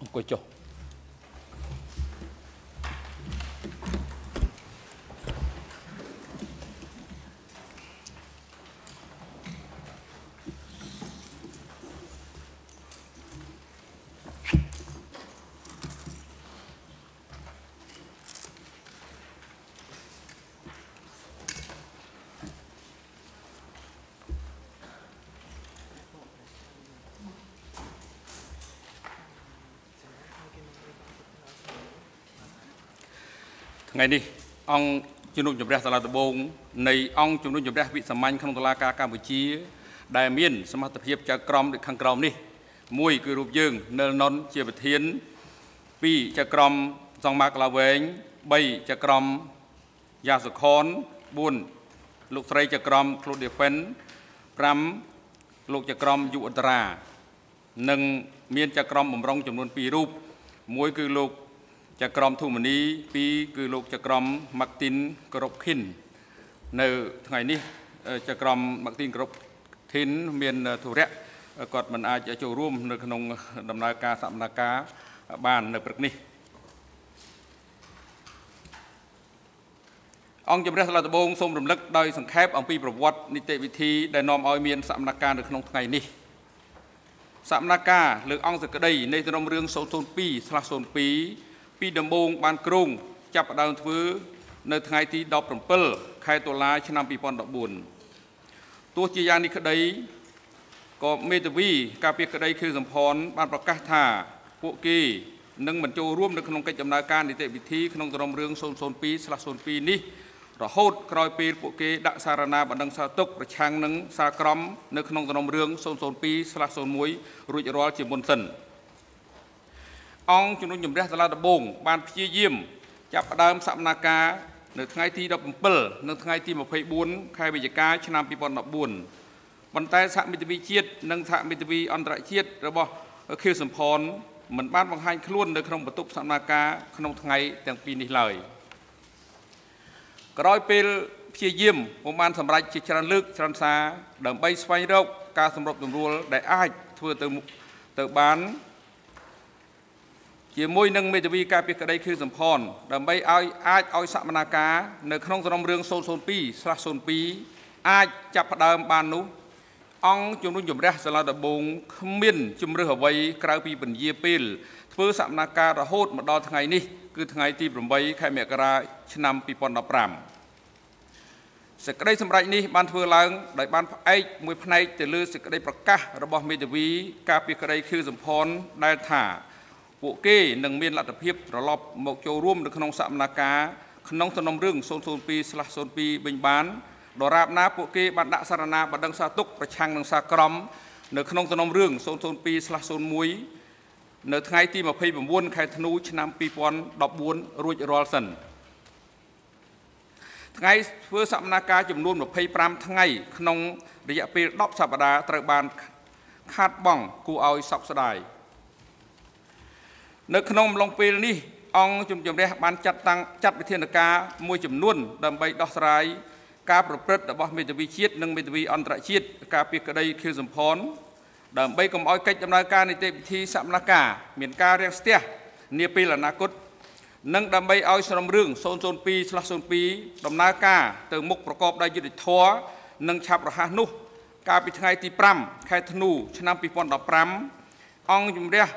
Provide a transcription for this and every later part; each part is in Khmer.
អង្គុយចុះ ថ្ងៃនេះអង្គជំនុំជម្រះសាលាដំបងនៃអង្គជំនុំជម្រះវិសាមញ្ញក្នុងតុលាការកម្ពុជាដែលមានសមត្ថភាពចៅក្រមដូចខាងក្រោមនេះមួយគឺរូបយើងនិលណុនជាប្រធាន2ចៅក្រមសង្មាកឡាវែង3ចៅក្រមយ៉ាសុខន4លោកស្រីចៅក្រមក្លូឌីហ្វិន5លោកចៅក្រមយុអន្តរានិងមានចៅក្រមបំរុងចំនួន2រូបមួយគឺលោកចក្រមធុមនី2គឺលោកចក្រមម៉ាក់ទីនក្របខិននៅថ្ងៃនេះចក្រមម៉ាក់ទីនក្របខិនមានធុរៈគាត់មិនអាចចូលរួមនៅក្នុងដំណើរការសកម្មភាពបាននៅព្រឹកនេះអង្គជំរះសាលាដំបងសូមរំលឹកដោយសង្ខេបអំពីប្រវត្តិនីតិវិធីដែលនាំឲ្យមានសកម្មភាពនៅក្នុងថ្ងៃនេះសកម្មភាពលើកអង្គសក្តីនៃសំណុំរឿង002/02ពីដំបូងបានគ្រោងចាប់ផ្ដើមធ្វើនៅថ្ងៃទី17ខែតុលាឆ្នាំ2014ទោះជាយ៉ាងនេះក្តីក៏មេធាវីការពារក្តីគឺសម្ផនបានប្រកាសថាពួកគេនឹងមិនចូលរួមនៅក្នុងកិច្ចដំណើរការនីតិវិធីក្នុងសំណុំរឿង002/02នេះរហូតក្រោយពេលពួកគេដាក់សារណាបណ្ដឹងសារទុកប្រឆាំងនឹងសារក្រមនៅក្នុងសំណុំរឿង002/01រួចរាល់ជាមុនសិនអង្គជំនុំជម្រះសាលាដំបងបានព្យាយាមចាប់ផ្ដើមសកម្មភាពនៅថ្ងៃទី17និងថ្ងៃទី24ខែវិច្ឆិកាឆ្នាំ2014ប៉ុន្តែសហមិត្តវិជាតិនិងសហមិត្តវិអន្តរជាតិរបស់ខៀវសំផនមិនបានបង្ហាញខ្លួននៅក្នុងបន្ទប់សកម្មភាពក្នុងថ្ងៃទាំងពីរនេះឡើយក្រោយពេលព្យាយាមពុំបានសម្រេចជាច្រើនលើកច្រើនសារដើម្បីស្វែងរកការសម្របសម្រួលដែលអាចធ្វើទៅបានជាមួយនឹងមេធាវីការពារក្តីគឺសម្ផនដើម្បីអាចឲ្យសកម្មភាពនៅក្នុងសំណុំរឿង002/02អាចចាប់ផ្ដើមបាននោះអង្គជំនុំជម្រះសាលាដំបងគ្មានជំរឿសអ្វីក្រៅពីពន្យាពេលធ្វើសកម្មភាពរហូតមកដល់ថ្ងៃនេះគឺថ្ងៃទី8ខែមករាឆ្នាំ2015សេចក្តីសម្រេចនេះបានធ្វើឡើងដោយបានផ្អែកមួយផ្នែកទៅលើសេចក្តីប្រកាសរបស់មេធាវីការពារក្តីគឺសម្ផនដែលថាពួកគេនឹងមានលទ្ធភាពត្រឡប់មកចូលរួមនៅក្នុងសកម្មភាពក្នុងសំណុំរឿង002/02វិញបានដរាបណាពួកគេបានដាក់សារណាបណ្ដឹងសារទុកប្រឆាំងនឹងសារក្រមនៅក្នុងសំណុំរឿង002/01នៅថ្ងៃទី29ខែធ្នូឆ្នាំ2014រួចរាល់សិនថ្ងៃធ្វើសកម្មភាពចំនួន25ថ្ងៃក្នុងរយៈពេល10សប្តាហ៍ត្រូវបានខាតបង់គួរឲ្យសោកស្ដាយនៅក្នុងអំឡុងពេលនេះអង្គជំរះបានចាត់វិធានការមួយចំនួនដើម្បីដោះស្រាយការប្រព្រឹត្តរបស់មេធាវីជាតិនិងមេធាវីអន្តរជាតិការពារក្តីខៀវសំផនដើម្បីកុំឲ្យកិច្ចដំណើរការនីតិវិធីសកម្មភាពមានការរាំងស្ទះនាពេលអនាគតនិងដើម្បីឲ្យសំណុំរឿង002/02ដំណើរការទៅមុខប្រកបដោយយុត្តិធម៌និងឆាប់រហ័សនោះកាលពីថ្ងៃទី5ខែធ្នូឆ្នាំ2015អង្គជំរះ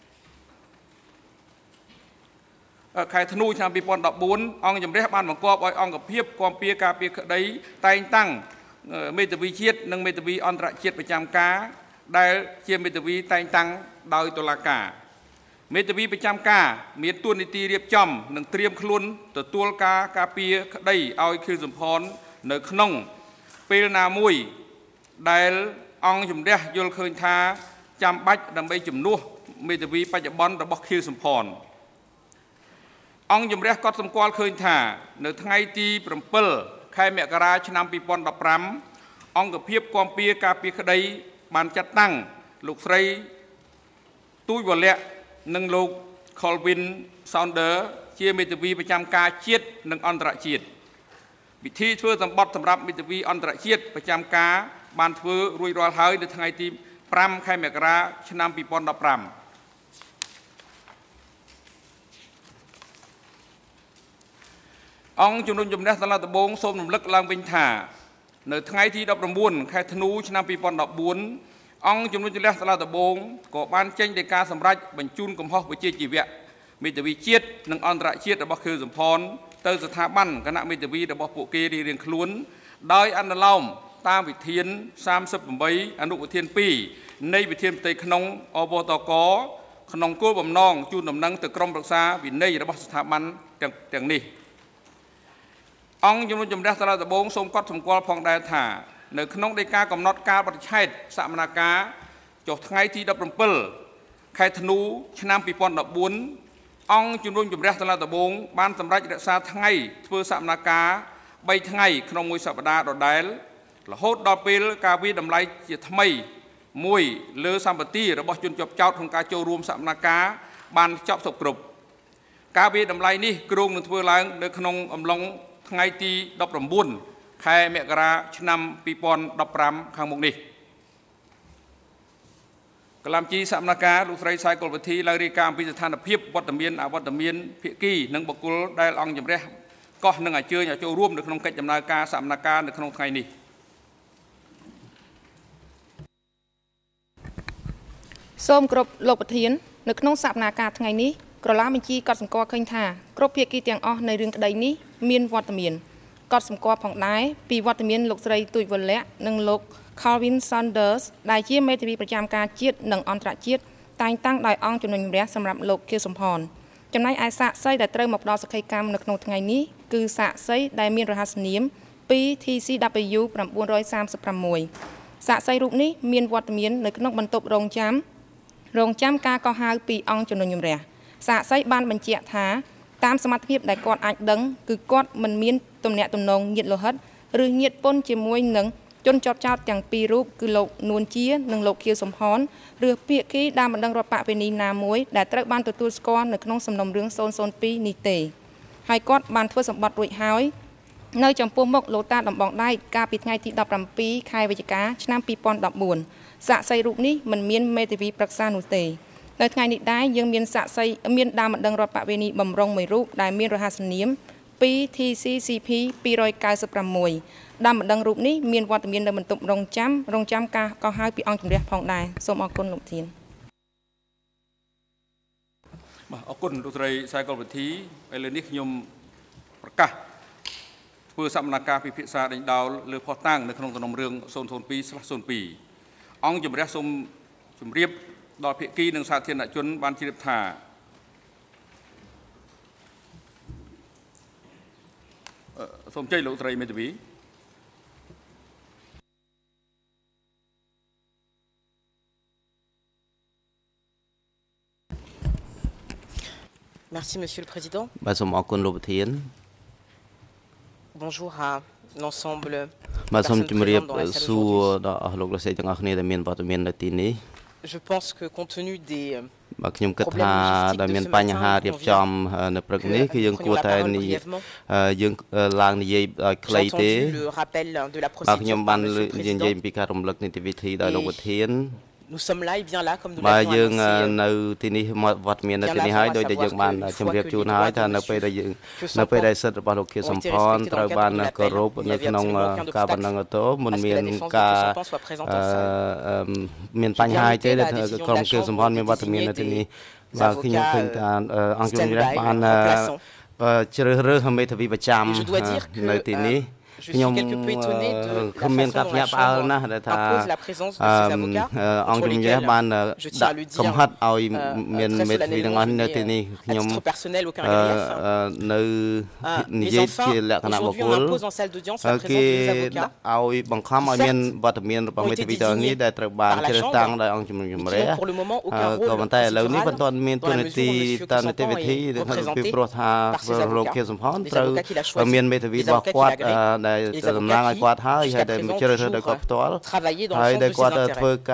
ខែធ្នូឆ្នាំ2014អង្គជំរះបានបង្គាប់ឲ្យអង្គភាពគាំពៀការពារក្តីតែងតាំងមេធាវីជាតិនិងមេធាវីអន្តរជាតិប្រចាំការដែលជាមេធាវីតែងតាំងដោយតុលាការមេធាវីប្រចាំការមានតួនាទីរៀបចំនិងត្រៀមខ្លួនទទួលការពារក្តីឲ្យខៀវសំផននៅក្នុងពេលណាមួយដែលអង្គជំរះយល់ឃើញថាចាំបាច់ដើម្បីជំនួសមេធាវីបច្ចុប្បន្នរបស់ខៀវសំផនអង្គជំរះក៏សម្គាល់ឃើញថានៅថ្ងៃទី7ខែមករាឆ្នាំ2015អង្គភាពគាំពៀការពារក្តីបានចាត់តាំងលោកស្រីទូចវលៈនិងលោក Colvin Sounder ជាមេធាវីប្រចាំការជាតិនិងអន្តរជាតិពិធីធ្វើសម្បត្តិសម្រាប់មេធាវីអន្តរជាតិប្រចាំការបានធ្វើរួចរាល់ហើយនៅថ្ងៃទី5ខែមករាឆ្នាំ2015 អង្គជំនុំជម្រះសាលាដំបងសូមរំលឹកឡើងវិញថានៅថ្ងៃទី19ខែធ្នូឆ្នាំ2014អង្គជំនុំជម្រះសាលាដំបងក៏បានចេញដីកាសម្រេចបញ្ជូនកំហុសវិជ្ជាជីវៈមេធាវីជាតិនិងអន្តរជាតិរបស់ខៀវសំផនទៅស្ថាប័នគណៈមេធាវីរបស់ពួកគេរៀងៗខ្លួនដោយអនុលោមតាមវិធាន38អនុវិធាន2នៃវិធានផ្ទៃក្នុងអបតកក្នុងគោលបំណងជូនដំណឹងទៅក្រុមប្រឹក្សាវិន័យរបស់ស្ថាប័នទាំងនេះអង្គជំនុំជម្រះសាលាដំបងសូមកត់សម្គាល់ផងដែរថានៅក្នុងដីកាកំណត់កាលបរិច្ឆេទសកម្មភាពចុះថ្ងៃទី17ខែធ្នូឆ្នាំ2014អង្គជំនុំជម្រះសាលាដំបងបានសម្រេចរក្សាថ្ងៃធ្វើសកម្មភាព3ថ្ងៃក្នុងមួយសប្តាហ៍ដដែលរហូតដល់ពេលការវិតម្លៃជាថ្មីមួយលើសម្បត្តិរបស់ជនជាប់ចោតក្នុងការចូលរួមសកម្មភាពបានចប់គ្រប់ ការវិតម្លៃនេះគ្រោងនឹងធ្វើឡើងនៅក្នុងអំឡុងថ្ងៃទី19ខែមករាឆ្នាំ2015ខាងមុខនេះកលាមជីសកម្មភាពលោកស្រីសាយកុលវិធីឡើងរាយការណ៍អំពីស្ថានភាពវត្តមានអវត្តមានភាគីនិងបុគ្គលដែលអង្គជំរះកោះនឹងអញ្ជើញឲ្យចូលរួមនៅក្នុងកិច្ចដំណើរការសកម្មភាពនៅក្នុងថ្ងៃនេះសូមគ្រប់លោកប្រធាននៅក្នុងសកម្មភាពថ្ងៃនេះក្រឡាបញ្ជីកត់សម្គាល់ឃើញថាគ្រប់ភាគីទាំងអស់នៃរឿងក្តីនេះមានវត្តមានកត់សម្គាល់ផងដែរពីវត្តមានលោកស្រីទូចវលៈនិងលោក Calvin Saunders ដែលជាមេធាវីប្រចាំការជាតិនិងអន្តរជាតិតែងតាំងដោយអង្គជំនុំជម្រះសម្រាប់លោកខៀវសំផនចំណែកឯសាក្សីដែលត្រូវមកផ្ដល់សក្ខីកម្មនៅក្នុងថ្ងៃនេះគឺសាក្សីដែលមានរហស្សនាម 2TCW 936សាក្សីរូបនេះមានវត្តមាននៅក្នុងបន្ទប់រងចាំការកោះហៅពីអង្គជំនុំជម្រះសាក្សីបានបញ្ជាក់ថាតាមសមត្ថភាពដែលគាត់អាចដឹងគឺគាត់មិនមានទំនាក់ទំនងញាតិលោហិតឬញាតិពន្ធជាមួយនឹងជនជាប់ចោទទាំងពីររូបគឺលោកនួនជានិងលោកខៀវសំផនឬភាគីដែលមិនដឹងរដ្ឋបវេនីណាមួយដែលត្រូវបានទទួលស្គាល់នៅក្នុងសំណុំរឿង002នេះទេហើយគាត់បានធ្វើសម្បត្តិរួចហើយនៅចំពោះមុខលោកតាដំបងដែកកាលពីថ្ងៃទី17ខែវិច្ឆិកាឆ្នាំ2014សាក្សីរូបនេះមិនមានមេធាវីប្រឹក្សានោះទេនៅថ្ងៃនេះដែរយើងមានសាក្សីមានដើមមិនដឹងរដ្ឋបវេនីបំរុងមួយរូបដែលមានរហស្សនាម 2TCCP 296ដើមមិនដឹងរូបនេះមានវត្តមាននៅបន្ទប់រងចាំការកោះហៅពីអង្គជំរះផងដែរសូមអរគុណលោកធានបាទអរគុណលោកស្រីសាយកុលវិធីឥឡូវនេះខ្ញុំប្រកាសធ្វើសកម្មភាពពិភាក្សាដេញដោលលើភស្តុតាងនៅក្នុងសំណុំរឿង002/02អង្គជំរះសូមជម្រាបដល់ភាគីនិងសាធារណជនបានជ្រាបថាសូមជ័យលោកស្រីមេធាវី Merci Monsieur le Président. បាទសូមអរគុណលោកប្រធាន Bonjour à l'ensemble បាទសូមជម្រាបសួរដល់អស់លោកលោកស្រីទាំងអស់គ្នាដែលមានវត្តមាននៅទីនេះ Je pense que compte tenu des បាទខ្ញុំគិតថាដែលមានបញ្ហារៀបចំនៅព្រឹកនេះគឺយើងគួរតែយើងឡើងនិយាយឲ្យខ្លីទេបាទខ្ញុំបាននិយាយពីការរំលឹកនីតិវិធីដោយលោកប្រធាន Nous sommes là et bien là comme nous បាទ l'avons យើង annoncé នៅទីនេះវត្តមាននៅទីនេះហើយដោយដែលយើងបានជម្រាបជូនហើយថានៅពេលដែលយើងនៅពេលដែលសិទ្ធិរបស់លោកខៀវសំផនត្រូវបានគោរពនៅក្នុងការបណ្ដឹងទៅមិនមានការមានបញ្ហាទេដែលក្រុមខៀវសំផនមានវត្តមាននៅទីនេះបាទខ្ញុំឃើញថាអង្គជំរះបានជ្រើសរើសមេធាវីប្រចាំនៅទីនេះ ខ្ញុំមានការភ្ញាក់ផ្អើលណាស់ដែលថាអង្គជំរះបានដាក់កំហិតឲ្យមានមេធាវីទាំងអស់នៅទីនេះខ្ញុំនៅនិយាយជាលក្ខណៈបុគ្គលគេឲ្យបង្ខំឲ្យមានវត្តមានរបស់មេធាវីទាំងនេះដែលត្រូវបានជ្រើសតាំងដោយអង្គជំរះក៏ប៉ុន្តែឥឡូវនេះមិនទាន់មានទូនាទីតាមនីតិវិធីពីព្រោះថាលោកខៀវសំផនត្រូវមានមេធាវីរបស់គាត់ les avocats qui, jusqu'à présent, toujours travaillaient dans le sens de ses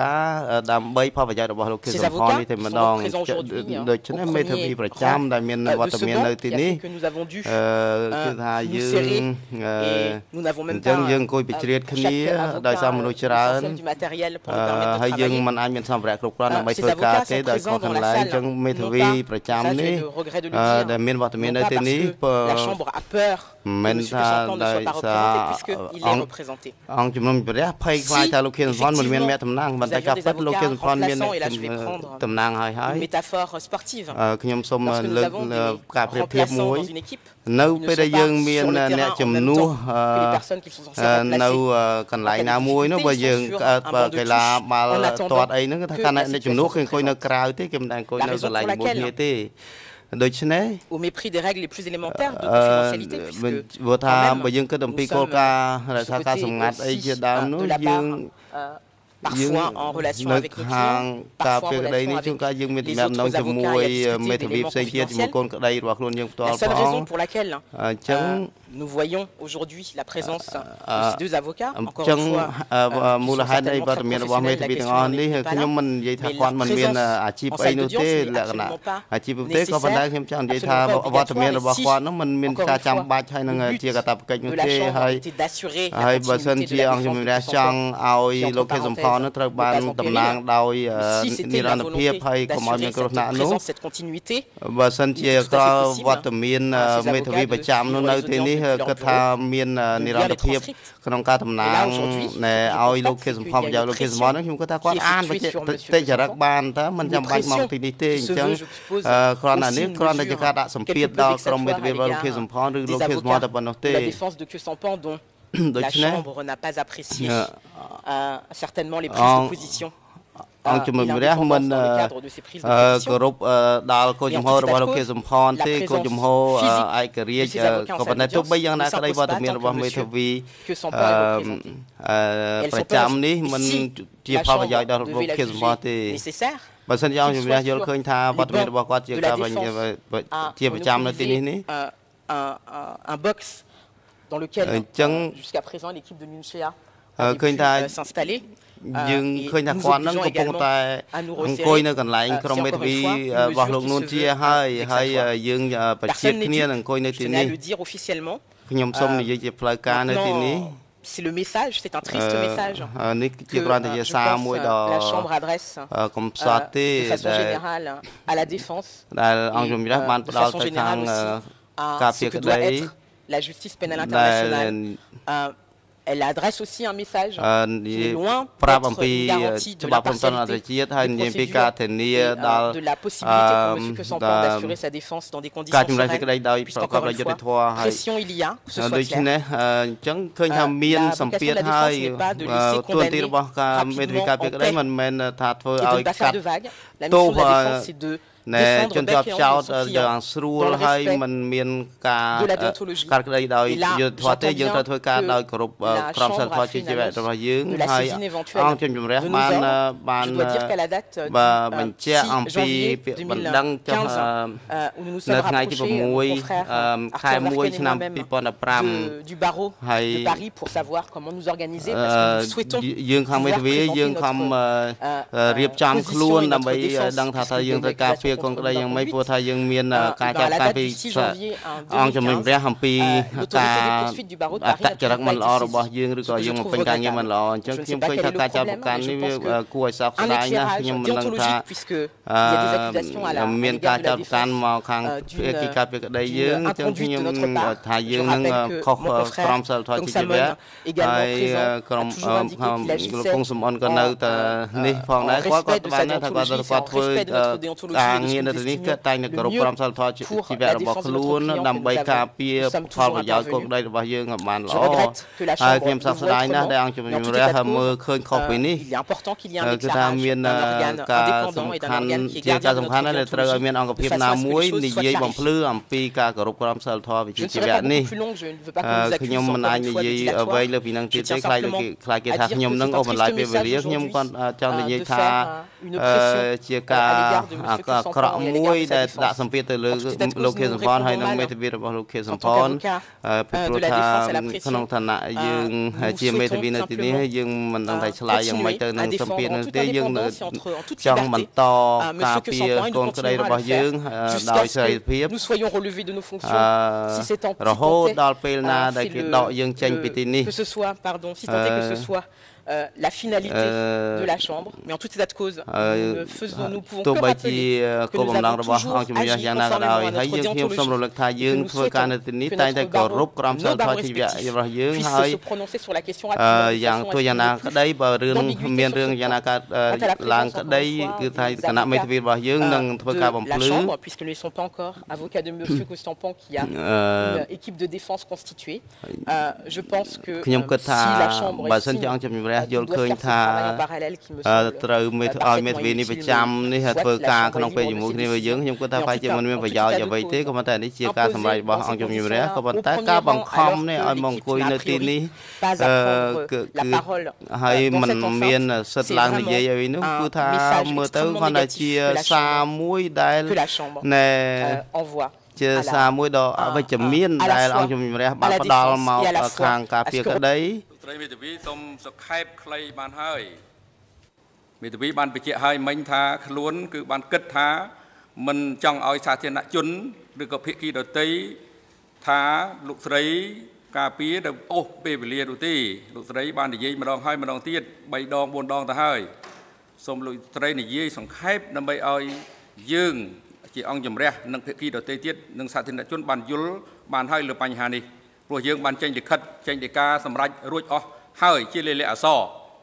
intérêts. Ces avocats sont donc présents aujourd'hui au premier rang de second, qui a fait que nous avons dû nous serrer et nous n'avons même pas pour chaque avocat du matériel pour nous permettre de travailler. Ces avocats sont présents dans la salle, non pas, ça j'ai le regret de le dire, non pas parce que la Chambre a peur que M. Kesampan ne soit pas représenté, puisqu'il est représenté. Si effectivement nous avions des avocats remplaçants, et là je vais prendre une métaphore sportive, lorsque nous avons des remplaçants dans une équipe, ils ne sont pas sur le terrain en même temps que les personnes qui sont censées remplacer. Donc la difficulté sur un banc de touche en attendant que la situation. La raison pour laquelle, au mépris des règles les plus élémentaires de confidentialité, puisque quand même, nous sommes aussi de la part parfois en relation avec nos clients, parfois en relation avec les autres avocats et à discuter d'éléments confidentiels. La seule raison pour laquelle nous voyons aujourd'hui la présence de ces deux avocats, encore une fois, qui sont certainement très professionnels, la question n'est pas là, mais la présence en salle d'audience n'est absolument pas nécessaire, absolument pas obligatoire ici. Encore une fois, le but de la Chambre était d'assurer la continuité de la défense de Kesampan, qui entre parenthèses ne pas en périr. Si c'était la volonté d'assurer cette présence, cette continuité, il est tout à fait possible ces avocats de suivre les audiences គាត់ថាមាននិរន្តរភាពក្នុងការតំណាងឲ្យលោកខេសំផនយកលោកខេសំផនខ្ញុំគាត់ថាគាត់អានតិចរឹកបានតើមិនចាំបាច់មកទីនេះទេអញ្ចឹងគ្រាន់តែនេះគ្រាន់តែជាការដាក់សម្ពាធដល់ក្រុមមេធាវីរបស់លោកខេសំផនឬលោកខេសំផនតែប៉ុណ្ណោះទេ La Chambre n'a pas apprécié certainement les prises de position. អង្គជំនុំជម្រះមិនគោរពដល់គោលជំហររបស់លោកខេសំផនទេគោលជំហរឯករាជ្យក៏ប៉ុន្តែទោះបីយ៉ាងណាក្តីវត្តមានរបស់មេធាវីប្រចាំនេះមិនជាផលប្រយោជន៍ដល់លោកខេសំផនទេបើសិនជាអង្គជំរះយល់ឃើញថាវត្តមានរបស់គាត់ជាការជាប្រចាំនៅទីនេះនេះ un box dans lequel jusqu'à présent l'équipe de Nunchea s'installer យើងឃើញថាគាត់នឹងកំពុងតែអង្គុយនៅកន្លែងក្រុមមេធាវីរបស់លោកនួនជាហើយយើងប្រជាគ្នានឹងអង្គុយនៅទីនេះខ្ញុំសូមនិយាយជាផ្លូវការនៅទីនេះ C'est le message, c'est un triste message que la Chambre adresse de façon générale à la défense et de façon générale aussi à ce que doit être la justice pénale internationale. Elle adresse aussi un message qui est loin d'être une garantie de l'impartialité, de la possibilité pour M. Kesampan d'assurer sa défense dans des conditions sereines, puisqu'encore une fois, pression il y a, que ce soit clair. La vocation de la défense n'est pas de laisser condamner rapidement en paix et de ne pas faire de vagues. La mission de la défense, c'est de défendre bec et ongles son client dans le respect de la déontologie. Et là, j'entends bien que la Chambre a fait une annonce de la saisine éventuelle de nos ordres. Je dois dire qu'à la date du 6 janvier 2015, où nous nous sommes rapprochés, mon confrère Arthur Varken et moi-même du barreau de Paris pour savoir comment nous organiser, parce que nous souhaitons pouvoir présenter notre position et notre défense, puisque l'accusation គង់ក្តីយ៉ាងម៉េចព្រោះថាយើងមានការចាប់តាំងពីអង្គជំនុំជម្រះអំពីការអត្តចរិតមិនល្អរបស់យើងឬក៏យើងបំពេញការងារមិនល្អអញ្ចឹងខ្ញុំឃើញថាការចាប់ប្រកាន់នេះវាគួរឲ្យសោកស្ដាយណាស់ខ្ញុំមិនដឹងថាមានការចាប់ប្រកាន់មកខាងភាគីការពារក្តីយើងអញ្ចឹងខ្ញុំថាយើងនឹងខុសក្រមសីលធម៌ជាវៈហើយក្រមលោកគង់សំអនក៏នៅតែនេះផងដែរគាត់បានថាគាត់ធ្វើការងារនៅទីនេះគឺតែងតែគោរពក្រមសីលធម៌ជីវៈរបស់ខ្លួនដើម្បីការពារផលប្រយោជន៍កូនក្តីរបស់យើងឲ្យបានល្អហើយខ្ញុំសោកស្ដាយណាស់ដែលអង្គជំនុំជម្រះមើលឃើញខុសពីនេះគឺថាមានការសំខាន់ជាការសំខាន់ដែលត្រូវឲ្យមានអង្គភាពណាមួយនិយាយបំភ្លឺអំពីការគោរពក្រមសីលធម៌វិជ្ជាជីវៈនេះខ្ញុំមិនអាចនិយាយអ្វីលើពីនឹងទៀតទេខ្លាចគេថាខ្ញុំនឹងអូសបន្លាយពេលវេលាខ្ញុំគាត់ចង់និយាយថាជាការក្រក់មួយដែលដាក់សម្ពាធទៅលើលោកខៀវសំផនហើយនឹងមេធាវីរបស់លោកខៀវសំផនពីព្រោះថាក្នុងឋានៈយើងជាមេធាវីនៅទីនេះយើងមិនដឹងតែឆ្លើយយ៉ាងម៉េចទៅនឹងសម្ពាធនោះទេយើងចង់បន្តការពារកូនក្តីរបស់យើងដោយសេរីភាពរហូតដល់ពេលណាដែលគេដកយើងចេញពីទីនេះ la finalité de la Chambre. Mais en tout état de cause, nous pouvons que rappeler que nous avons toujours agi conformément à notre déontologie. Que nous souhaitons que notre barreau, nos barreaux respectifs, puissent se prononcer sur la question rapidement. Quant à la Chambre, puisque nous ne sommes pas encore avocats de M. Costampan qui a une équipe de défense constituée, je pense que si la Chambre est យល់ឃើញថាត្រូវឲ្យមេធាវីនេះប្រចាំនេះធ្វើការក្នុងពេលជាមួយគ្នាvớiយើងខ្ញុំគិតថាប្រហែលជាមិនមានប្រយោជន៍អ្វីទេក៏ប៉ុន្តែនេះជាការសម្រេចរបស់អង្គជំនុំជម្រះក៏ប៉ុន្តែការបង្ខំនេះឲ្យមកអង្គុយនៅទីនេះគឺហើយមិនមានសិទ្ធិឡើងនិយាយអីនោះគឺថាមើលទៅគាត់ថាជាសារមួយដែលណែជាសារមួយដ៏អវិជ្ជមានដែលអង្គជំនុំជម្រះបានផ្ដល់មកខាងការពារក្តីត្រីមេធាវីសូមសង្ខេបខ្លីបានហើយមេធាវីបានបញ្ជាក់ឲ្យមិញថាខ្លួនគឺបានគិតថាមិនចង់ឲ្យសាធារណជនឬក៏ភាគីដទៃថាលោកស្រីការពារទៅអូសពេលវេលានោះទេលោកស្រីបាននិយាយម្ដងហើយម្ដងទៀត3ដង4ដងទៅហើយសូមលោកស្រីនិយាយសង្ខេបដើម្បីឲ្យយើងជាអង្គជំរះនិងភាគីដទៃទៀតនិងសាធារណជនបានយល់បានហើយលើបញ្ហានេះព្រោះយើងបានចេញលិខិតចេញដីកាសម្រេចរួចអស់ហើយជាលេខអក្សរ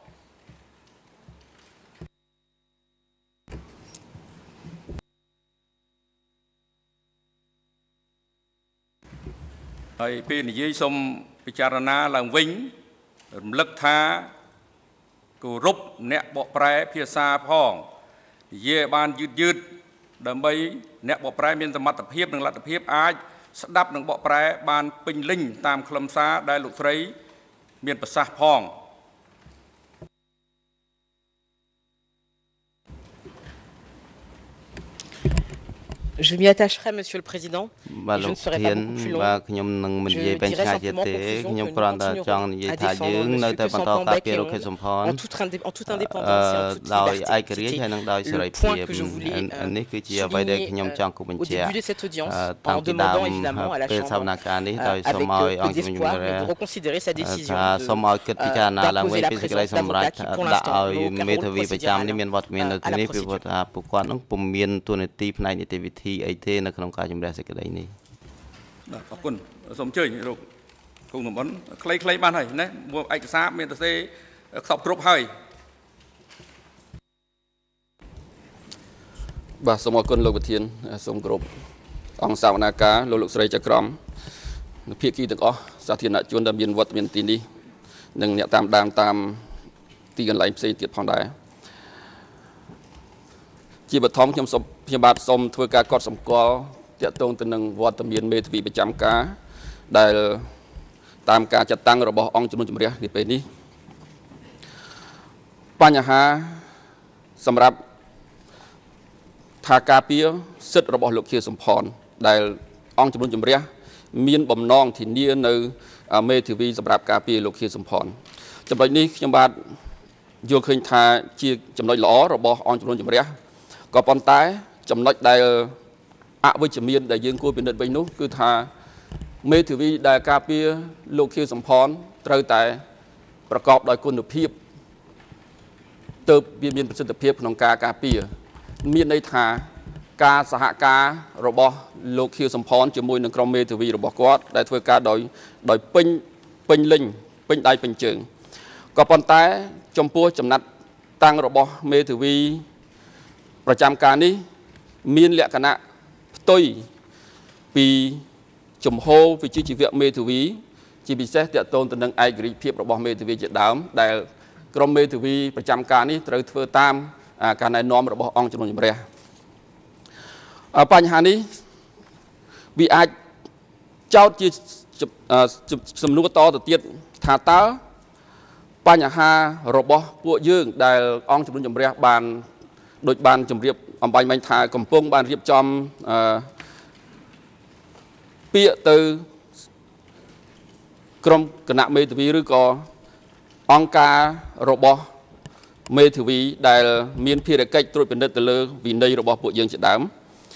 ហើយពេលនិយាយសូមពិចារណាឡើងវិញរំលឹកថាគោរពអ្នកបកប្រែភាសាផងនិយាយបានយឺតដើម្បីអ្នកបកប្រែមានសមត្ថភាពនិងលទ្ធភាពអាចស្ដាប់និងបកប្រែបានពេញលេញតាមខ្លឹមសារដែលលោកស្រីមានប្រសាសន៍ផង Je m'y attacherai, Monsieur le Président. Je ne serai pas beaucoup plus long. Je dirai simplement conclusion que nous continuerons à défendre M. Costampan Beck en toute indépendance et en toute liberté. Le point que je voulais souligner au début de cette audience, en demandant évidemment à la Chambre, avec peu d'espoir, de reconsidérer sa décision d'imposer la présence d'avocats qui, pour l'instant, n'ont aucun rôle procédural à la procédure. អីទេនៅក្នុងការជំរះសេចក្តីនេះបាទអរគុណសូមអញ្ជើញលោកគង់តំបន់ខ្លីៗបានហើយណាមួយឯកសារមានតែសេខ្សប់គ្រប់ហើយបាទសូមអរគុណលោកប្រធានសូមគោរពអង្គសវនាការលោកស្រីចក្រមភាគីទាំងអស់សាធារណជនដែលមានវត្តមានទីនេះនិងអ្នកតាមដានតាមទីកន្លែងផ្សេងទៀតផងដែរជាបឋមខ្ញុំបាទសូមធ្វើការកត់សម្គាល់ទាក់ទងទៅនឹងវត្តមានមេធាវីប្រចាំការដែលតាមការចាត់តាំងរបស់អង្គជំនុំជម្រះនាពេលនេះបញ្ហាសម្រាប់ថាការពារសិទ្ធិរបស់លោកខៀវសំផនដែលអង្គជំនុំជម្រះមានបំណងធានានៅមេធាវីសម្រាប់ការពារលោកខៀវសំផនចំណុចនេះខ្ញុំបាទយល់ឃើញថាជាចំណុចល្អរបស់អង្គជំនុំជម្រះក៏ប៉ុន្តែចំណុចដែលអវិជ្ជមានដែលយើងគួរពិនិត្យវិញនោះគឺថាមេធាវីដែលការពារលោកខៀវសំផនត្រូវតែប្រកបដោយគុណភាពទើបវាមានប្រសិទ្ធភាពក្នុងការការពារមានន័យថាការសហការរបស់លោកខៀវសំផនជាមួយនឹងក្រុមមេធាវីរបស់គាត់ដែលធ្វើការដោយពេញលេញពេញដៃពេញជើងក៏ប៉ុន្តែចំពោះចំណាត់តាំងរបស់មេធាវីប្រចាំការនេះមានលក្ខណៈផ្ទុយពីជំហរវិជ្ជាជីវៈមេធាវីជាពិសេសទាក់ទងទៅនឹងឯករាជ្យភាពរបស់មេធាវីជាដើមដែលក្រុមមេធាវីប្រចាំការនេះត្រូវធ្វើតាមការណែនាំរបស់អង្គជំនុំជម្រះបញ្ហានេះវាអាចចោទជាសំណួរតទៅទៀតថាតើបញ្ហារបស់ពួកយើងដែលអង្គជំនុំជម្រះបានដោយបានជម្រាបអំបញ្ញមិញថាកំពុងបានរៀបចំពាក្យទៅក្រុមគណៈមេធាវីឬក៏អង្គការរបស់មេធាវីដែលមានភារកិច្ចត្រួតពិនិត្យទៅលើវិន័យរបស់ពួកយើងជាដើម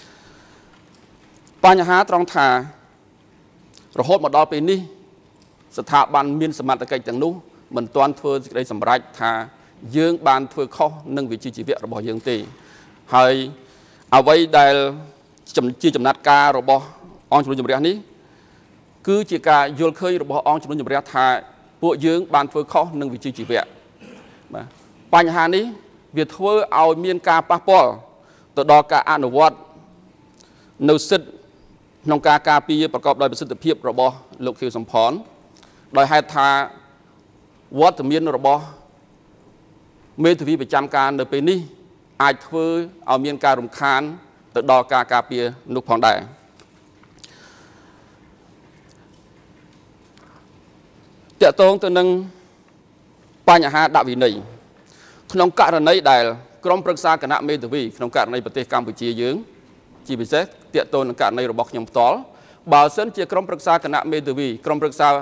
បញ្ហាត្រង់ថារហូតមកដល់ពេលនេះស្ថាប័នមានសមត្ថកិច្ចទាំងនោះមិនទាន់ធ្វើសេចក្តីសម្រេចថាយើងបានធ្វើខុសនឹងវិជ្ជាជីវៈរបស់យើងទេហើយអ្វីដែលជាចំណាត់ការរបស់អង្គជំនុំជម្រះនេះគឺជាការយល់ឃើញរបស់អង្គជំនុំជម្រះថាពួកយើងបានធ្វើខុសនឹងវិជ្ជាជីវៈបាទបញ្ហានេះវាធ្វើឲ្យមានការប៉ះពាល់ទៅដល់ការអនុវត្តនៅសិទ្ធិក្នុងការការពារប្រកបដោយប្រសិទ្ធភាពរបស់លោកខៀវសំផនដោយហេតុថាវត្តមានរបស់មេធាវីប្រចាំការនៅពេលនេះអាចធ្វើឲ្យមានការរំខានទៅដល់ការការពារនោះផងដែរតកតងទៅនឹងបញ្ហាដាក់វិន័យក្នុងករណីដែលក្រុមប្រឹក្សាគណៈមេធាវីក្នុងករណីប្រទេសកម្ពុជាយើងជាពិសេសតកតងនឹងករណីរបស់ខ្ញុំផ្ទាល់បើសិនជាក្រុមប្រឹក្សាគណៈមេធាវីក្រុមប្រឹក្សា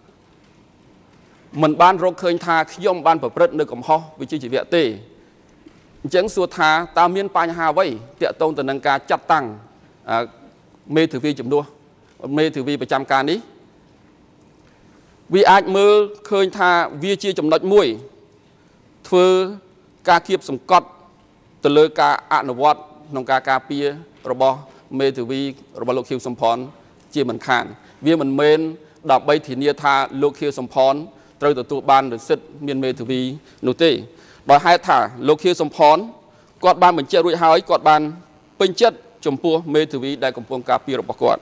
មិនបានរកឃើញថាខ្ញុំបានប្រព្រឹត្តនៅកំហុសវិជ្ជាជីវៈទេអញ្ចឹងសួរថាតើមានបញ្ហាអ្វីតកតងទៅនឹងការចាត់តាំងមេធាវីជំនួសមេធាវីប្រចាំការនេះវាអាចមើលឃើញថាវាជាចំណុចមួយធ្វើការគៀបសង្កត់ទៅលើការអនុវត្តក្នុងការការពាររបស់មេធាវីរបស់លោកខៀវសំផនជាមិនខានវាមិនមែនដើម្បីធានាថាលោកខៀវសំផនត្រូវទទួលបានសិទ្ធិមានមេធាវីនោះទេដោយហេតុថាលោកខៀវសំផនគាត់បានបញ្ជាក់រួចហើយគាត់បានពេញចិត្តចំពោះមេធាវីដែលកំពុងការពាររបស់គាត់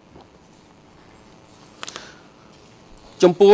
ចំពោះ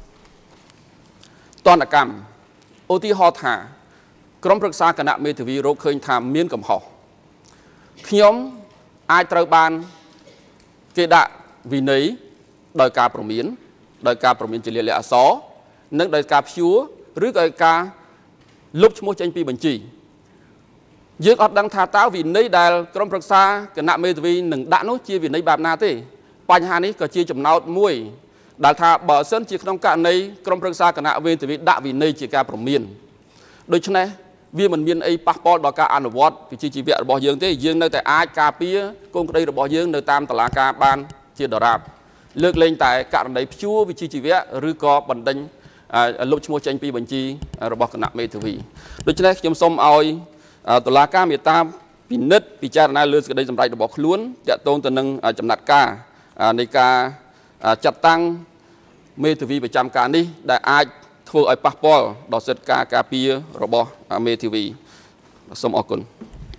តនកម្មឧទាហរណ៍ថាក្រុមប្រឹក្សាគណៈមេធាវីរកឃើញថាមានកំហុសខ្ញុំអាចត្រូវបានគេដាក់វិន័យដោយការព្រមានជាលាយលក្ខណ៍អក្សរនិងដោយការព្យួរឬក៏ការលុបឈ្មោះចេញពីបញ្ជីយើងអត់ដឹងថាតើវិន័យដែលក្រុមប្រឹក្សាគណៈមេធាវីនឹងដាក់នោះជាវិន័យបែបណាទេបញ្ហានេះក៏ជាចំណោទមួយដែលថាបើសិនជាក្នុងករណីក្រុមប្រឹក្សាគណៈមេធាវីដាក់វិន័យជាការព្រមានដូច្នេះវាមិនមានអីប៉ះពាល់ដល់ការអនុវត្តវិជ្ជាជីវៈរបស់យើងទេយើងនៅតែអាចការពារកូនក្តីរបស់យើងនៅតាមតុលាការបានជាដរាបលើកលែងតែករណីព្យួរវិជ្ជាជីវៈឬក៏បណ្ដេញលុបឈ្មោះចេញពីបញ្ជីរបស់គណៈមេធាវីដូច្នេះខ្ញុំសូមឲ្យតុលាការមេត្តាពិនិត្យពិចារណាលើសេចក្តីសម្រេចរបស់ខ្លួនទាក់ទងទៅនឹងចំណាត់ការនៃការចាត់តាំងមេធាវីប្រចាំការនេះដែលអាចធ្វើឲ្យប៉ះពាល់ដល់សិទ្ធិការពាររបស់មេធាវីសូមអរគុណ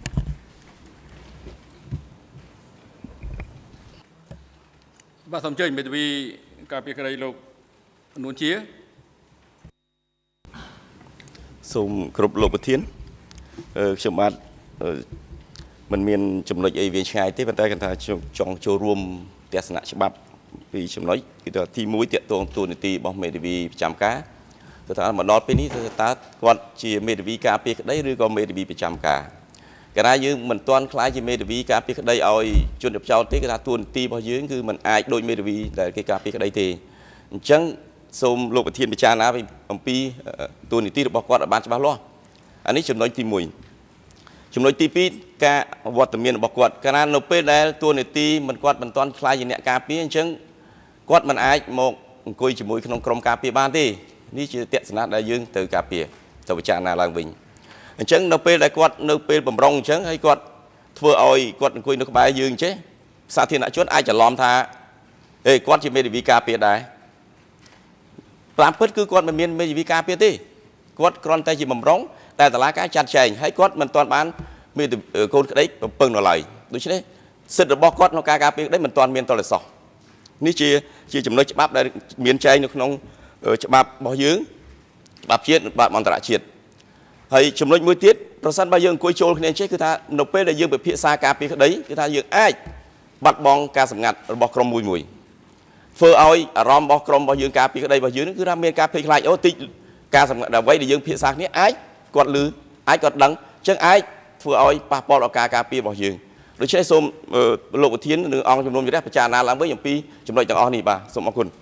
បាទសូមអញ្ជើញមេធាវីការពារក្តីលោកនួនជាសូមគ្រប់លោកប្រធានខ្ញុំបាទមិនមានចំណុចអីវាឆ្ងាយទេប៉ុន្តែគាត់ថាចង់ចូលរួមទស្សនៈច្បាប់ពីចំណុចគឺថាទី1តាក់ទងទូនីតិរបស់មេធាវីប្រចាំការទៅថាមកដល់ពេលនេះតើគាត់ជាមេធាវីការពារក្តីឬក៏មេធាវីប្រចាំការកាលណាយើងមិនទាន់ខ្លាយជាមេធាវីការពារក្តីឲ្យជនជាប់ចោតទេគឺថាទូនីតិរបស់យើងគឺមិនអាចដូចមេធាវីដែលគេការពារក្តីទេអញ្ចឹងសូមលោកប្រធានពិចារណាអំពីទូនីតិរបស់គាត់ឲ្យបានច្បាស់លាស់អានេះចំណុចទី1ចំណុចទី2ការវត្តមានរបស់គាត់កាលណានៅពេលដែលទូនីតិគាត់មិនទាន់ខ្លាយជាអ្នកការពារអញ្ចឹងគាត់មិនអាចមកអង្គុយជាមួយក្នុងក្រុមការពារបានទេនេះជាទស្សនៈដែលយើងត្រូវការពារទៅពិចារណាឡើងវិញអញ្ចឹងនៅពេលដែលគាត់នៅពេលបំរុងអញ្ចឹងហើយគាត់ធ្វើឲ្យគាត់អង្គុយនៅក្បែរយើងចេះសាធារណជនអាចច្រឡំថាគាត់ជាមេធាវីការពារដែរតាមពិតគឺគាត់មិនមានមេធាវីការពារទេគាត់គ្រាន់តែជាបំរុងតែតុលាការចាត់ចែងហើយគាត់មិនទាន់បានមានកូនក្តីបំពឹងនៅឡើយដូច្នេះសិទ្ធិរបស់គាត់ក្នុងការការពារក្តីមិនទាន់មានតលសោះនេះជាចំណុចច្បាប់ដែលមានចែងនៅក្នុងច្បាប់របស់យើងច្បាប់ជាតិនិងច្បាប់អន្តរជាតិហើយចំណុចមួយទៀតប្រសិនបើយើងអង្គុយចូលគ្នាចេះគឺថានៅពេលដែលយើងពិភាក្សាការពារក្តីគឺថាយើងអាចបាត់បង់ការសម្ងាត់របស់ក្រុមមួយធ្វើឲ្យអារម្មណ៍របស់ក្រុមរបស់យើងការពារក្តីរបស់យើងគឺថាមានការភ័យខ្លាចតិចការសម្ងាត់អ្វីដែលយើងភាសាគ្នាអាចគាត់ឮអាចគាត់ដឹងអញ្ចឹងអាចធ្វើឲ្យប៉ះពាល់ដល់ការការពាររបស់យើងដូច្នេះសូមលោកប្រធាននិងអង្គជំនុំជម្រះពិចារណាឡើងវិញអំពីចំណុចទាំងអស់នេះបាទសូមអរគុណ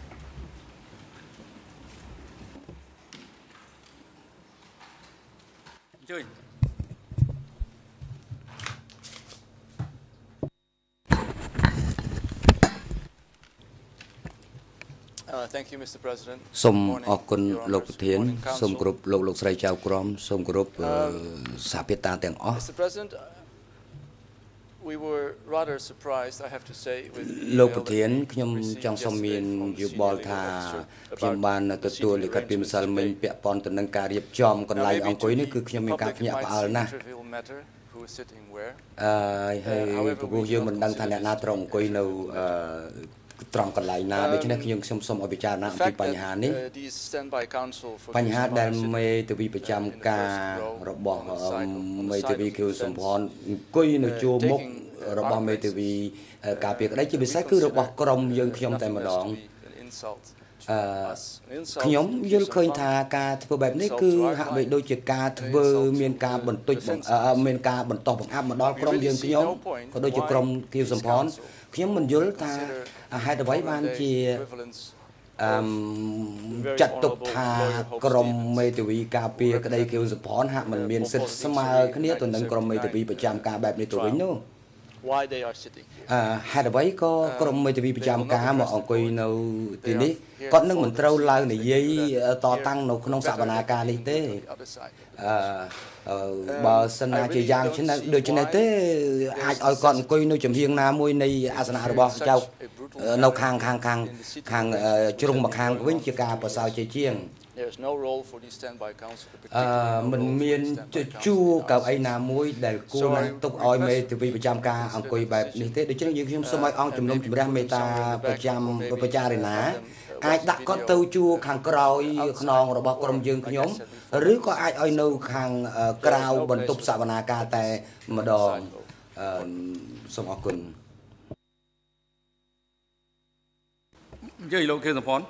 Thank you, Mr. President. សូមអរគុណលោកប្រធានសូមគោរពលោកស្រីចៅក្រមសូមគោរពសហភាពតាទាំងអស់ Mr. President, we were rather surprised, I have to say, with លោកប្រធានខ្ញុំចង់សូមមានយោបល់ថាខ្ញុំបានទទួលលិខិតពីម្សិលមិញពាក់ព័ន្ធទៅនឹងការរៀបចំកន្លែងអង្គុយនេះគឺខ្ញុំមានការភ្ញាក់ផ្អើលណាស់ហើយព្រោះយើងមិនដឹងថាអ្នកណាត្រូវអង្គុយនៅត្រង់កន្លែងណាដូច្នេះខ្ញុំសូមឲ្យពិចារណាអំពីបញ្ហានេះបញ្ហាដែលមេធាវីប្រចាំការរបស់មេធាវីខៀវសំផនអង្គុយនៅជួរមុខរបស់មេធាវីការពារក្តីជាពិសេសគឺរបស់ក្រុមយើងខ្ញុំតែម្ដងខ្ញុំយល់ឃើញថាការធ្វើបែបនេះគឺហាក់បីដូចជាការធ្វើមានការបន្ទុចមានការបន្តបង្អាប់មកដល់ក្រុមយើងខ្ញុំក៏ដូចជាក្រុមខៀវសំផនខ្ញុំមិនយល់ថាហេតុអ្វីបានជាចាត់ទុកថាក្រុមមេធាវីការពារក្តីខៀវសំផនហាក់មិនមានសិទ្ធិស្មើគ្នាទៅនឹងក្រុមមេធាវីប្រចាំការបែបនេះទៅវិញនោះហេតុអ្វីក៏ក្រុមមេធាវីប្រចាំការមកអង្គុយនៅទីនេះគាត់នឹងមិនត្រូវឡើងនិយាយតតាំងនៅក្នុងសវនាការនេះទេបើសិនណាជាយ៉ាងឆ្នេះដូចនេះទេអាចឲ្យគាត់អង្គុយនៅចំហៀងណាមួយនៃអាសនៈរបស់ចៅនៅខាងជ្រុងមកខាងវិញជាការប្រសើរជាងមិនមានជួរកៅអីណាមួយដែលគួរនឹងទុកឲ្យមេធាវីប្រចាំការអង្គុយបែបនេះទេដូច្នេះយើងខ្ញុំសូមឲ្យអង្គជំនុំជម្រះមេត្តាប្រចាំពិចារណាអាចដាក់គាត់ទៅជួរខាងក្រោយខ្នងរបស់ក្រុមយើងខ្ញុំឬក៏អាចឲ្យនៅខាងក្រៅបន្ទប់សវនាការតែម្ដងសូមអរគុណនិយាយលោកខៀវសំផន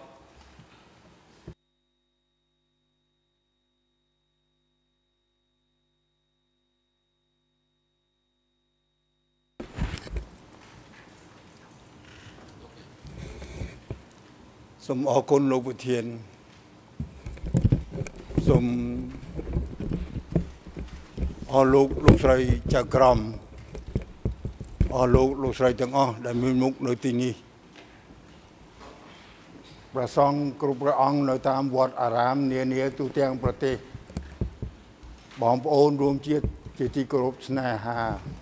សូមអរគុណលោកប្រធានសូមអរលោកស្រីចៅក្រមអរលោកស្រីទាំងអស់ដែលមានមុខនៅទីនេះព្រះសង្ឃគ្រប់ព្រះអង្គនៅតាមវត្តអារាមនានាទូទាំងប្រទេសបងប្អូនរួមជាតិជាទីគោរពស្នេហា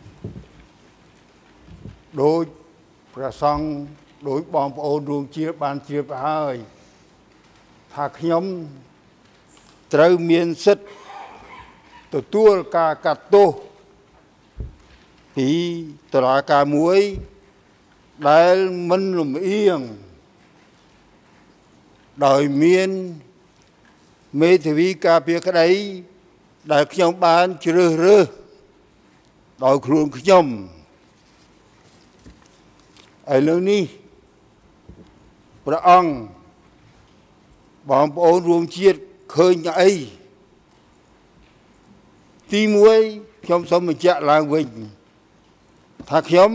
ដោយព្រះសង្ឃដោយបងប្អូនរួមជាតិបានជ្រាបហើយថាខ្ញុំត្រូវមានសិទ្ធិទទួលការកាត់ទោសពីតុលាការមួយដែលមិនលំអៀងដោយមានមេធាវីការពារក្តីដែលខ្ញុំបានជ្រើសរើសដោយខ្លួនខ្ញុំឥឡូវនេះព្រះអង្គបងប្អូនរួមជាតិឃើញអីទី1ខ្ញុំសូមបញ្ជាក់ឡើងវិញថាខ្ញុំ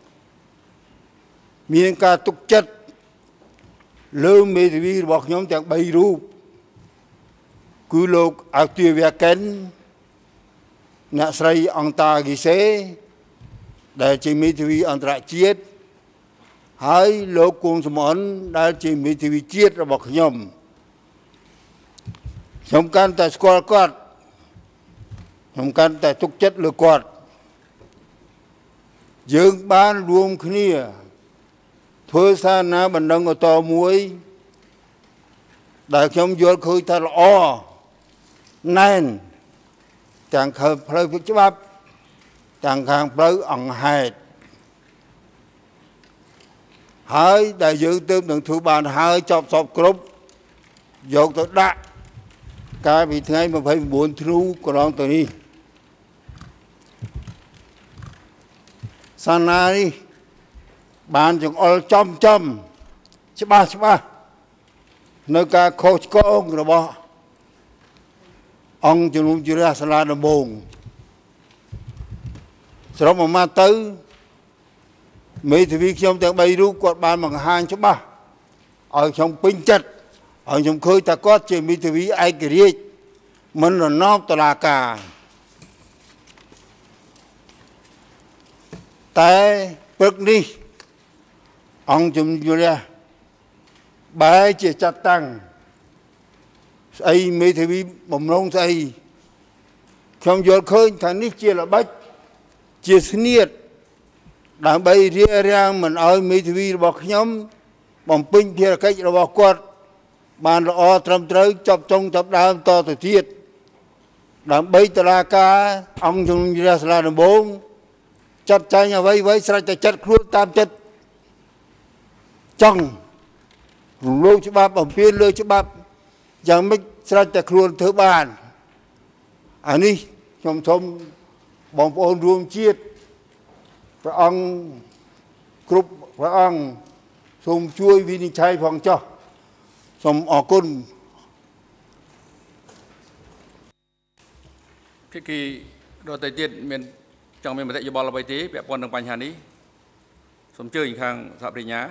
មានការទុកចិត្តលើមេធាវីរបស់ខ្ញុំទាំង3រូបគឺលោកអគ្គនាយកកិនអ្នកស្រីអង្តាគីសេដែលជាមេធាវីអន្តរជាតិហើយលោកគង់សំអនដែលជាមេធាវីជាតិរបស់ខ្ញុំកាន់តែស្គាល់គាត់ខ្ញុំកាន់តែទុកចិត្តលើគាត់យើងបានរួមគ្នាធ្វើសារណាបណ្ដឹងឧត្តរមួយដែលខ្ញុំយល់ឃើញថាល្អណែនទាំងខាងផ្លូវច្បាប់ទាំងខាងផ្លូវអង្គហេតុហើយដែលយើងទើបនឹងធ្វើបានហើយចប់សពគ្រប់យកទៅដាក់កាលពីថ្ងៃ29ធ្នូកន្លងទៅនេះសាណានេះបានចង្អុលចំច្បាស់នៅការខុសឆ្គងរបស់អង្គជំនុំជម្រះសាលាដំបងสรุปออกมาตื้อมีทวีខ្ញុំទាំង3រូបគាត់បានបង្ហាញច្បាស់ឲ្យខ្ញុំពេញចិត្តឲ្យខ្ញុំឃើញថាគាត់ជាមេធាវីឯករាជ្យមិនរណបតុលាការតែព្រឹកនេះអង្គជំនះបែរជាចាត់តាំងស្អីមេធាវីបំរុងស្អីខ្ញុំយល់ឃើញថានេះជាល្បិចជាស្នៀតដើម្បីរារាំងមិនឲ្យមេធាវីរបស់ខ្ញុំបំពេញភារកិច្ចរបស់គាត់បានល្អត្រឹមត្រូវចាប់ចុងចាប់ដើមតទៅទៀតដើម្បីតុលាការអង្គជំនះសាលាដំបងចាត់ចែងអ្វីស្រេចតែចាត់ខ្លួនតាមចិត្តចង់រំលោភច្បាប់បំពានលើច្បាប់យ៉ាងម៉េចស្រេចតែខ្លួនធ្វើបានអានេះខ្ញុំសូមបងប្អូនរួមជាតិព្រះអង្គគ្រប់ព្រះអង្គសូមជួយវិនិច្ឆ័យផងចុះសូមអរគុណភាគីដទៃទៀតមានចង់មានមតិយោបល់អ្វីទេពាក់ព័ន្ធនឹងបញ្ហានេះសូមអញ្ជើញខាងសហប្រញ្ញា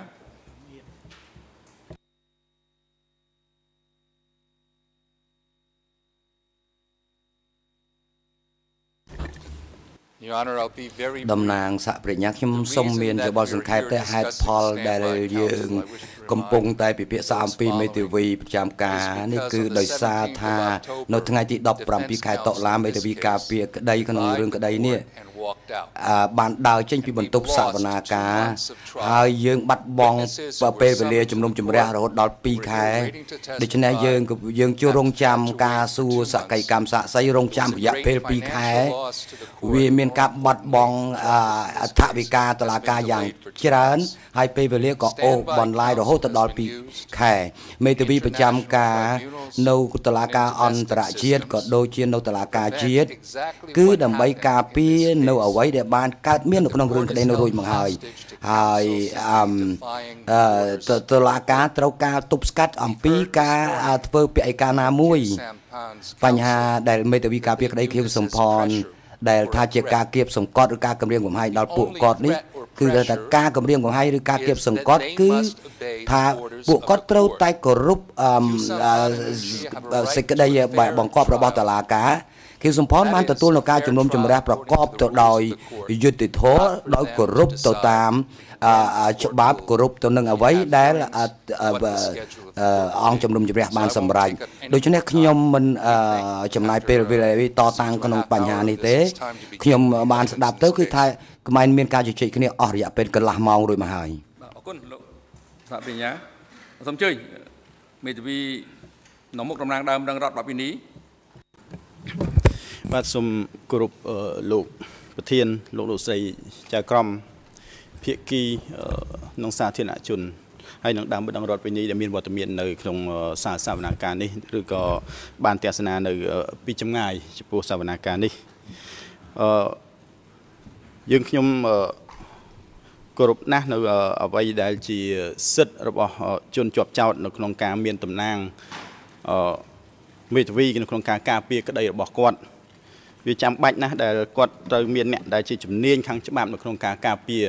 តំណាងសហប្រញ្ញាខ្ញុំសូមមានយោបល់សង្ខេបទៅហេតុផលដែលយើងកំពុងតែពិភាក្សាអំពីមេធាវីប្រចាំការនេះគឺដោយសារថានៅថ្ងៃទី17ខែតុលាមេធាវីការពារក្តីក្នុងរឿងក្តីនេះបានដើរចេញពីបន្ទប់សវនាការហើយយើងបាត់បង់ពេលវេលាជំនុំជម្រះរហូតដល់2ខែដូច្នេះយើងជួររងចាំការសួរសកម្មកម្មសាក្សីរងចាំរយៈពេល2ខែវាមានការបាត់បង់ថវិកាតុលាការយ៉ាងច្រើនហើយពេលវេលាក៏អូសបន្លាយរហូតដល់2ខែមេធាវីប្រចាំការនៅតុលាការអន្តរជាតិក៏ដូចជានៅតុលាការជាតិគឺដើម្បីការពារនៅអ្វីដែលបានកើតមាននៅក្នុងរឿងក្តីនៅរួចមកហើយតុលាការត្រូវការទប់ស្កាត់អំពីការធ្វើពាក្យឯកាណាមួយបញ្ហាដែលមេធាវីការពារក្តីខៀវសំផនដែលថាជាការគៀបសង្កត់ឬការគម្រាមកំហែងដល់ពួកគាត់នេះគឺថាការគម្រាមកំហែងឬការគៀបសង្កត់គឺថាពួកគាត់ត្រូវតែគោរពសេចក្តីបង្គាប់របស់តុលាការខៀវសំផនបានទទួលនៅការជំនុំជម្រះប្រកបទៅដោយយុត្តិធម៌ដោយគោរពទៅតាមច្បាប់គោរពទៅនឹងអ្វីដែលអង្គជំនុំជម្រះបានសម្រេចដូច្នេះខ្ញុំមិនចំណាយពេលវេលាតតាំងក្នុងបញ្ហានេះទេខ្ញុំបានស្ដាប់ទៅគឺថាក្មែនមានការជជែកគ្នាអស់រយៈពេលកន្លះម៉ោងរួចមកហើយអរគុណលោកសហប្រញ្ញាសូមអញ្ជើញមេធាវីនៅមុខតំណាងដើមដឹងរដ្ឋបពិនីបាទសូមគោរពលោកប្រធានលោកស្រីចៅក្រមភាគីក្នុងសាធារណជនហើយនឹងដើមដឹងរដ្ឋវិនីដែលមានវត្តមាននៅក្នុងសារសវនាការនេះឬក៏បានទស្សនានៅពីចម្ងាយចំពោះសវនាការនេះយើងខ្ញុំគោរពណាស់នៅអ្វីដែលជាសិទ្ធិរបស់ជនជាប់ចោតនៅក្នុងការមានតំណែងមេធាវីនៅក្នុងការការពារក្តីរបស់គាត់វាចាំបាច់ណាស់ដែលគាត់ត្រូវមានអ្នកដែលជាជំនាញខាងច្បាប់នៅក្នុងការការពារ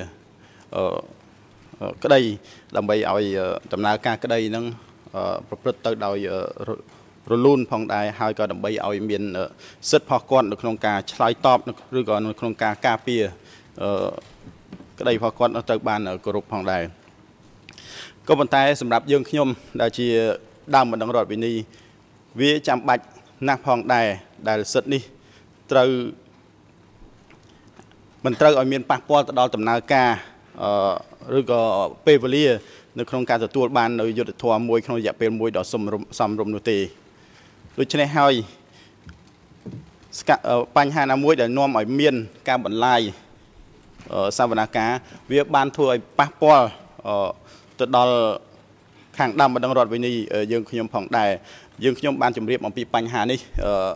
ក្តីដើម្បីឲ្យដំណើរការក្តីនឹងប្រព្រឹត្តទៅដោយរលូនផងដែរហើយក៏ដើម្បីឲ្យមានសិទ្ធិរបស់គាត់នៅក្នុងការឆ្លើយតបឬក៏នៅក្នុងការការពារក្តីរបស់គាត់ត្រូវបានគោរពផងដែរក៏ប៉ុន្តែសម្រាប់យើងខ្ញុំដែលជាដើមបណ្ដឹងរដ្ឋវិនីវាចាំបាច់ណាស់ផងដែរដែលសិទ្ធិនេះត្រូវមិនត្រូវឲ្យមានប៉ះពាល់ទៅដល់ដំណើរការឬក៏ពេលវេលានៅក្នុងការទទួលបាននៅយុទ្ធធម៌មួយក្នុងរយៈពេលមួយដ៏សមរម្យនោះទេដូច្នេះហើយបញ្ហាណាមួយដែលនាំឲ្យមានការបន្លាយសវនាការវាបានធ្វើឲ្យប៉ះពាល់ទៅដល់ខាងដើមបណ្ដឹងរដ្ឋវិនីយើងខ្ញុំផងដែរយើងខ្ញុំបានជម្រាបអំពីបញ្ហានេះ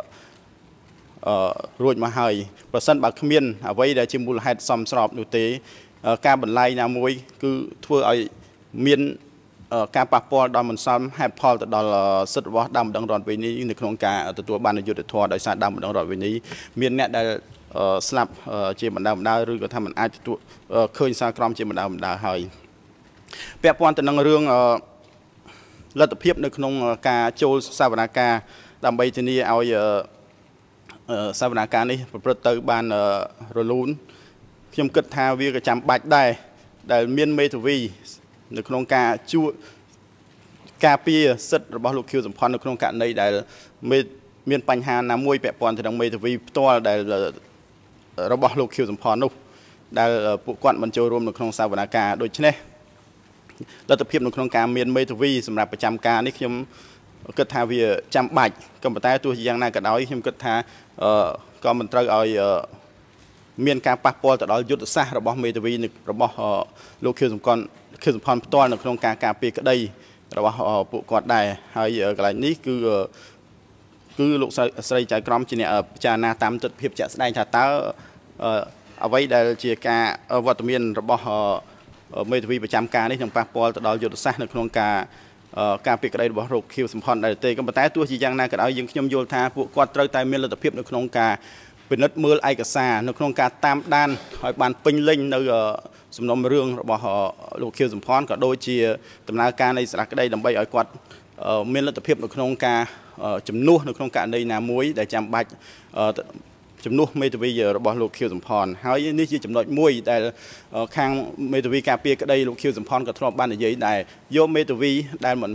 រួចមកហើយប្រសិនបើគ្មានអ្វីដែលជាមូលហេតុសមស្របនោះទេការបន្លាយណាមួយគឺធ្វើឲ្យមានការប៉ះពាល់ដល់មិនសមហេតុផលទៅដល់សិទ្ធិរបស់ដើមបណ្ដឹងរដ្ឋវិនីនៅក្នុងការទទួលបានយុត្តិធម៌ដោយសារដើមបណ្ដឹងរដ្ឋវិនីមានអ្នកដែលស្លាប់ជាបណ្ដាឬក៏ថាมันអាចទទួលឃើញសារក្រមជាបណ្ដាហើយពាក់ព័ន្ធទៅនឹងរឿងលទ្ធភាពនៅក្នុងការចូលសវនាការដើម្បីធានាឲ្យសវនាការនេះប្រព្រឹត្តទៅបានរលូនខ្ញុំគិតថាវាក៏ចាំបាច់ដែរដែលមានមេធាវីនៅក្នុងការជួការពារសិទ្ធិរបស់លោកខៀវសំផននៅក្នុងករណីដែលមានបញ្ហាណាមួយពាក់ព័ន្ធទៅនឹងមេធាវីផ្ទាល់ដែលរបស់លោកខៀវសំផននោះដែលពួកគាត់មិនចូលរួមនៅក្នុងសវនាការដូច្នេះលទ្ធភាពនៅក្នុងការមានមេធាវីសម្រាប់ប្រចាំការនេះខ្ញុំគិតថាវាចាំបាច់ក៏ប៉ុន្តែទោះជាយ៉ាងណាក៏ដោយខ្ញុំគិតថាក៏មិនត្រូវឲ្យមានការប៉ះពាល់ទៅដល់យុទ្ធសាស្ត្ររបស់មេធាវីរបស់លោកខៀវសំផនផ្ទាល់នៅក្នុងការការពារក្តីរបស់ពួកគាត់ដែរហើយកន្លែងនេះគឺលោកស្រីចៅក្រមជាអ្នកពិចារណាតាមទស្សនវិជ្ជាជាក់ស្ដែងថាតើអ្វីដែលជាការវត្តមានរបស់មេធាវីប្រចាំការនេះនឹងប៉ះពាល់ទៅដល់យុទ្ធសាស្ត្រនៅក្នុងការពារក្តីរបស់លោកខៀវសំផនដែរទេក៏ប៉ុន្តែទោះជាយ៉ាងណាក៏ដោយយើងខ្ញុំយល់ថាពួកគាត់ត្រូវតែមានលទ្ធភាពនៅក្នុងការពិនិត្យមើលឯកសារនៅក្នុងការតាមដានឲ្យបានពេញលេញនៅសំណុំរឿងរបស់លោកខៀវសំផនក៏ដូចជាដំណើរការនៃសារៈក្តីដើម្បីឲ្យគាត់មានលទ្ធភាពនៅក្នុងការជំនួសនៅក្នុងករណីណាមួយដែលចាំបាច់ជំនួសមេធាវីរបស់លោកខៀវសំផនហើយនេះជាចំណុចមួយដែលខាងមេធាវីការពារក្តីលោកខៀវសំផនក៏ធ្លាប់បាននិយាយដែរយកមេធាវីដែលមិន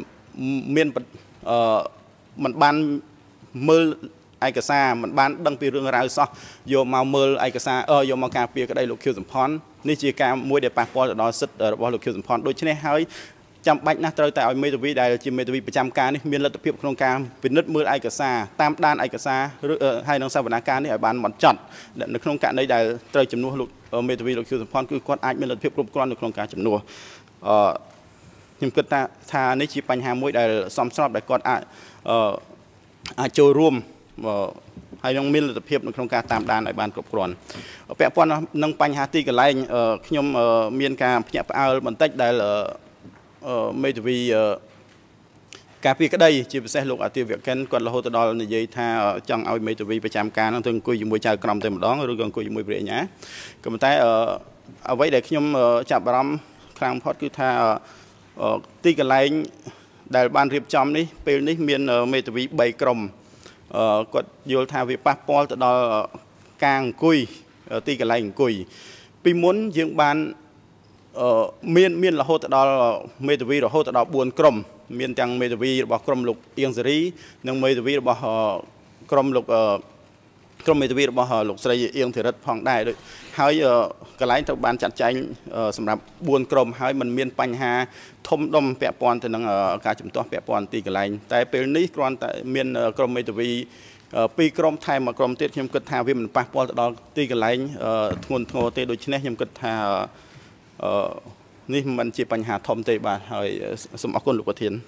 បានមើលឯកសារមិនបានដឹងពីរឿងរ៉ាវសោះយកមកមើលឯកសារយកមកការពារក្តីលោកខៀវសំផននេះជាការមួយដែលប៉ះពាល់ទៅដល់សិទ្ធិរបស់លោកខៀវសំផនដូច្នេះហើយចាំបាច់ណាស់ត្រូវតែឲ្យមេធាវីដែលជាមេធាវីប្រចាំការនេះមានលទ្ធភាពក្នុងការពិនិត្យមើលឯកសារតាមដានឯកសារហើយនឹងសវនាការនេះឲ្យបានហ្មត់ចត់នៅក្នុងករណីដែលត្រូវជំនួសលោកមេធាវីលោកខៀវសំផនគឺគាត់អាចមានលទ្ធភាពគ្រប់គ្រាន់នៅក្នុងការជំនួសខ្ញុំគិតថានេះជាបញ្ហាមួយដែលសមស្របដែលគាត់អាចចូលរួមហើយនឹងមានលទ្ធភាពនៅក្នុងការតាមដានឲ្យបានគ្រប់គ្រាន់ពាក់ព័ន្ធនឹងបញ្ហាទីកន្លែងខ្ញុំមានការភ្ញាក់ផ្អើលបន្តិចដែលមេធាវីការពារក្តីជាពិសេសលោកអាទិវកិនគាត់រហូតដល់និយាយថាចង់ឲ្យមេធាវីប្រចាំការនឹងទៅអង្គុយជាមួយចៅក្រមតែម្ដងឬក៏អង្គុយជាមួយព្រះអញ្ញាក៏ប៉ុន្តែអ្វីដែលខ្ញុំចាប់អារម្មណ៍ខ្លាំងបំផុតគឺថាទីកន្លែងដែលបានរៀបចំនេះពេលនេះមានមេធាវី3ក្រុមគាត់យល់ថាវាប៉ះពាល់ទៅដល់ការអង្គុយទីកន្លែងអង្គុយពីមុនយើងបានមានរហូតដល់មេធាវីរហូតដល់4ក្រុមមានទាំងមេធាវីរបស់ក្រុមលោកអៀងសេរីនិងមេធាវីរបស់ក្រុមមេធាវីរបស់លោកស្រីអៀងធីរិតផងដែរដូចហើយកន្លែងត្រូវបានចាត់ចែងសម្រាប់4ក្រុមហើយมันមានបញ្ហាធំដុំពាក់ព័ន្ធទៅនឹងការជំទាស់ពាក់ព័ន្ធទីកន្លែងតែពេលនេះគ្រាន់តែមានក្រុមមេធាវី2ក្រុមថែម1ក្រុមទៀតខ្ញុំគិតថាវាមិនប៉ះពាល់ទៅដល់ទីកន្លែងធ្ងន់ធ្ងរទេដូច្នេះខ្ញុំគិតថានេះមិនជាបញ្ហាធំទេបាទហើយសូមអរគុណលោកប្រធាន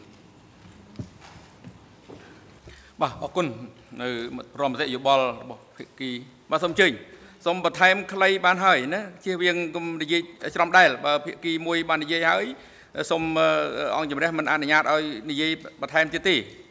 បាទអរគុណនៅព្រមមតិយោបល់របស់ភាគីបាទសូមអញ្ជើញសូមបន្ថែមខ្លីបានហើយណាជៀសវាងកុំនិយាយច្រំដែលបើភាគីមួយបាននិយាយហើយសូមអង្គជំរះមិនអនុញ្ញាតឲ្យនិយាយបន្ថែមទៀតទេ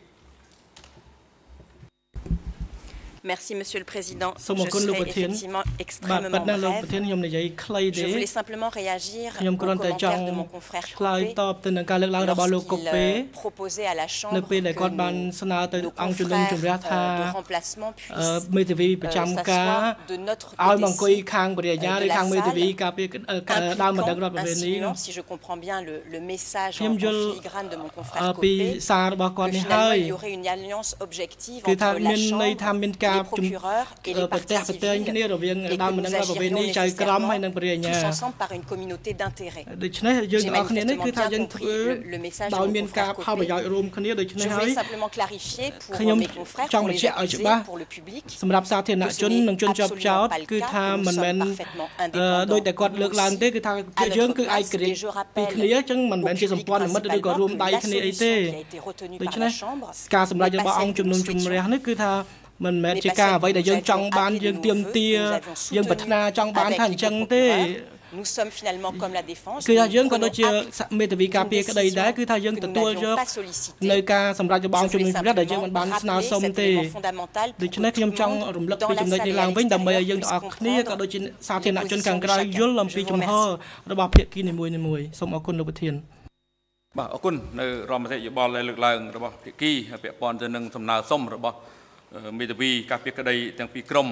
Merci, Monsieur le Président. Je serai effectivement extrêmement brève. Je voulais simplement réagir au commentaire de mon confrère Copé, lorsqu'il proposait à la Chambre que nos confrères de remplacement puissent s'asseoir de notre côté-ci de la salle, impliquant insinuant, si je comprends bien le message en filigrane de mon confrère Copé, que finalement il y aurait une alliance objective entre la Chambre, les procureurs et les parties civiles et que nous agirions nécessairement tous ensemble par une communauté d'intérêts. J'ai manifestement bien compris le message de mon confrère Copé. Je voulais simplement clarifier pour mes confrères, pour les accusés, pour le public, que ce n'est absolument pas le cas, que nous sommes parfaitement indépendants. Nous aussi, à notre place, et je rappelle au public principalement que la solution qui a été retenue par la Chambre n'est pas celle que nous souhaitions. មិនមែនជាការអ្វីដែលយើងចង់បានយើងទៀមទាយើងប្រាថ្នាចង់បានថាអញ្ចឹងទេ Nous nous sommes finalement comme la défense. គឺថាយើងក៏ដូចជាមេធាវីការពារក្តីដែរគឺថាយើងទទួលយកនៅការសម្រាប់របស់អង្គជំនុំជម្រះដែលយើងមិនបានស្នើសុំទេដូច្នេះខ្ញុំចង់រំលឹកពីចំណុចនេះឡើងវិញដើម្បីឲ្យយើងទាំងអស់គ្នាក៏ដូចជាសាធារណជនខាងក្រៅយល់អំពីជំហររបស់ភាគីនីមួយៗសូមអរគុណលោកប្រធានបាទអរគុណនៅរដ្ឋមន្ត្រីយោបល់ដែលលើកឡើងរបស់ភាគីពាក់ព័ន្ធទៅនឹងសំណើសុំរបស់មេធាវីការពារក្តីទាំងពីរក្រុម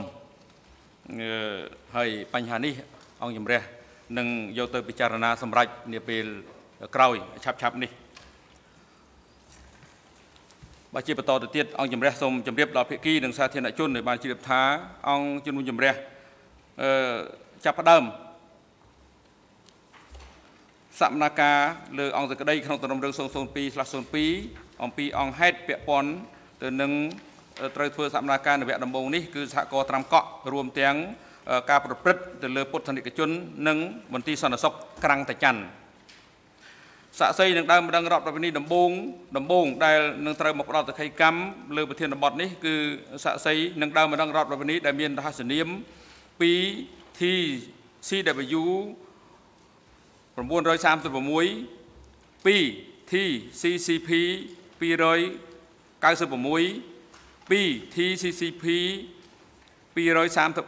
ហើយបញ្ហានេះអង្គជំរះនឹងយកទៅពិចារណាសម្រេចនាពេលក្រោយឆាប់នេះបើជាបន្តទៅទៀតអង្គជំរះសូមជម្រាបដល់ភាគីនិងសាធារណជនដែលបានជ្រាបថាអង្គជំនុំជម្រះចាប់ផ្ដើមសកម្មភាពលើអង្គសេចក្តីក្នុងទំនុំរឿង002/02អំពីអង្គហេតុពាក់ព័ន្ធទៅនឹងត្រូវធ្វើសកម្មភាពនៅវគ្គដំបូងនេះគឺសហគមន៍ត្រាំកក់រួមទាំងការប្រព្រឹត្តទៅលើពុទ្ធនិកជននិងមន្ទីរសន្តិសុខក្រាំងតាច័ន្ទសាក្សីនឹងដើមម្ដងរដ្ឋប្រវេណីដំបូងដែលនឹងត្រូវមកផ្ដល់តក្កកម្មលើប្រធានបទនេះគឺសាក្សីនឹងដើមម្ដងរដ្ឋប្រវេណីដែលមានរហស្សនាម 2TCW 936 2TCCP 296 2TCCP 238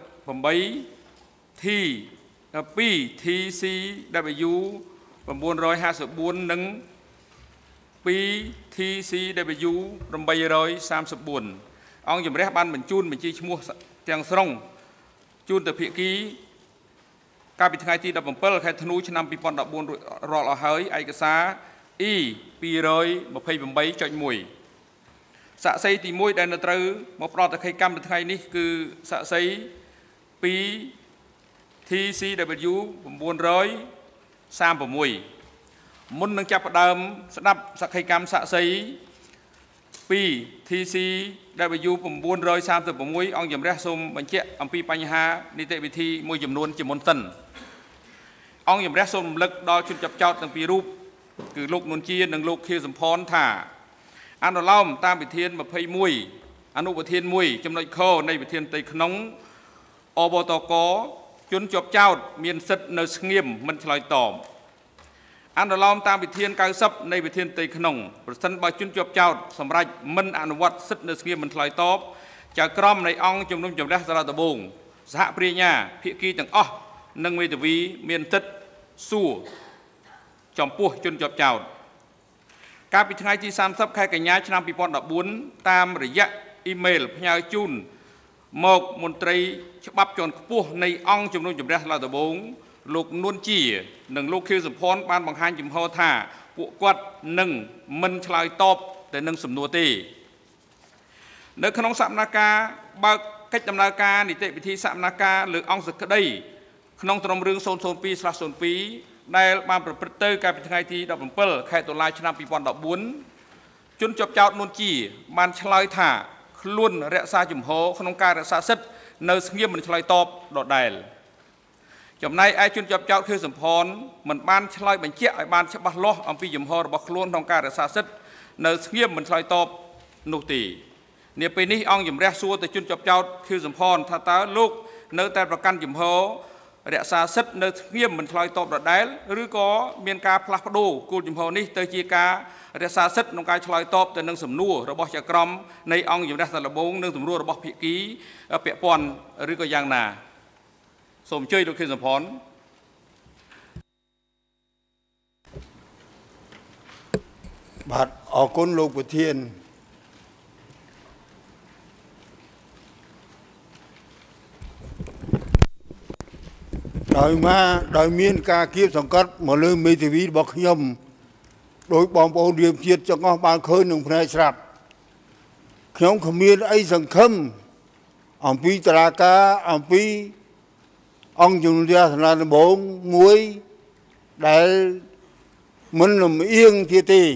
2TCW 954 និង 2TCW 834 អង្គជំរះបានបញ្ជូនបញ្ជីឈ្មោះទាំងស្រុងជូនទៅភាគីកាលពីថ្ងៃទី17ខែធ្នូឆ្នាំ2014រាល់អស់ហើយឯកសារ E228.1 សាក្សីទី1ដែលនៅត្រូវមកផ្ដល់តក្កកម្មនៅថ្ងៃនេះគឺសាក្សី 2TCW 936 មុននឹងចាប់ផ្ដើមស្ដាប់សក្ខីកម្មសាក្សី 2TCW 936 អង្គជំរះសូមបញ្ជាក់អំពីបញ្ហានីតិវិធីមួយចំនួនជាមុនសិនអង្គជំរះសូមរំលឹកដល់ជនចាប់ចោទទាំងពីររូបគឺលោកនួនជានិងលោកខៀវសំផនថាអនុលោមតាមវិធាន21អនុវិធាន1ចំណុចខនៃវិធានផ្ទៃក្នុងអបតកជនជាប់ចោទមានសិទ្ធិនៅស្ងៀមមិនឆ្លើយតបអនុលោមតាមវិធាន90នៃវិធានផ្ទៃក្នុងប្រសិនបើជនជាប់ចោទសម្រាប់មិនអនុវត្តសិទ្ធិនៅស្ងៀមមិនឆ្លើយតបចៅក្រមនៃអង្គជំនុំជម្រះសាលាដំបងសហព្រាញ្ញាភាគីទាំងអស់និងមេធាវីមានសិទ្ធិសួរចំពោះជនជាប់ចោទកាលពីថ្ងៃទី30ខែកញ្ញាឆ្នាំ2014តាមរយៈអ៊ីមែលផ្ញើជូនមកមន្ត្រីច្បាប់ជាន់ខ្ពស់នៃអង្គជំនុំជម្រះសាលាដំបងលោកនួនជានិងលោកខៀវសំផនបានបង្ហាញចំហថាពួកគាត់នឹងមិនឆ្លើយតបទៅនឹងសំណួរទេនៅក្នុងសកម្មភាពបើកកិច្ចដំណើរការនីតិវិធីសកម្មភាពលើអង្គសេចក្តីក្នុងទំនុំរឿង002/02ដែលបានប្រព្រឹត្តទៅកាលពីថ្ងៃទី17ខែតុលាឆ្នាំ2014ជនជាប់ចោទនួនជាបានឆ្លើយថាខ្លួនរក្សាជំហរក្នុងការរក្សាសិទ្ធិនៅស្ងៀមមិនឆ្លើយតបដដែលចំណែកឯជនជាប់ចោទខៀវសំផនមិនបានឆ្លើយបញ្ជាក់ឲ្យបានច្បាស់លាស់អំពីជំហររបស់ខ្លួនក្នុងការរក្សាសិទ្ធិនៅស្ងៀមមិនឆ្លើយតបនោះទេនាពេលនេះអង្គជំរះសួរទៅជនជាប់ចោទខៀវសំផនថាតើលោកនៅតែប្រកាន់ជំហររក្សាសិទ្ធិនៅស្ងៀមមិនឆ្លើយតបដដែលឬក៏មានការផ្លាស់ប្ដូរគោលជំហរនេះទៅជាការរក្សាសិទ្ធិក្នុងការឆ្លើយតបទៅនឹងសំណួររបស់ចៅក្រមនៃអង្គជំរះសាលាដំបងនិងសំណួររបស់ភាគីពាក់ព័ន្ធឬក៏យ៉ាងណាសូមអញ្ជើញលោកខៀវសំផនបាទអរគុណលោកប្រធានដោយមានការគៀបសង្កត់មកលើមេធាវីរបស់ខ្ញុំដោយបងប្អូនរៀបជាតិទាំងអស់បានឃើញនឹងផ្នែកស្រាប់ខ្ញុំគ្មានអីសង្ឃឹមអំពីតឡាការអំពីអង្គជំនុំជម្រះសាលាដំបងមួយដែលមិនលំអៀងទៀតទេ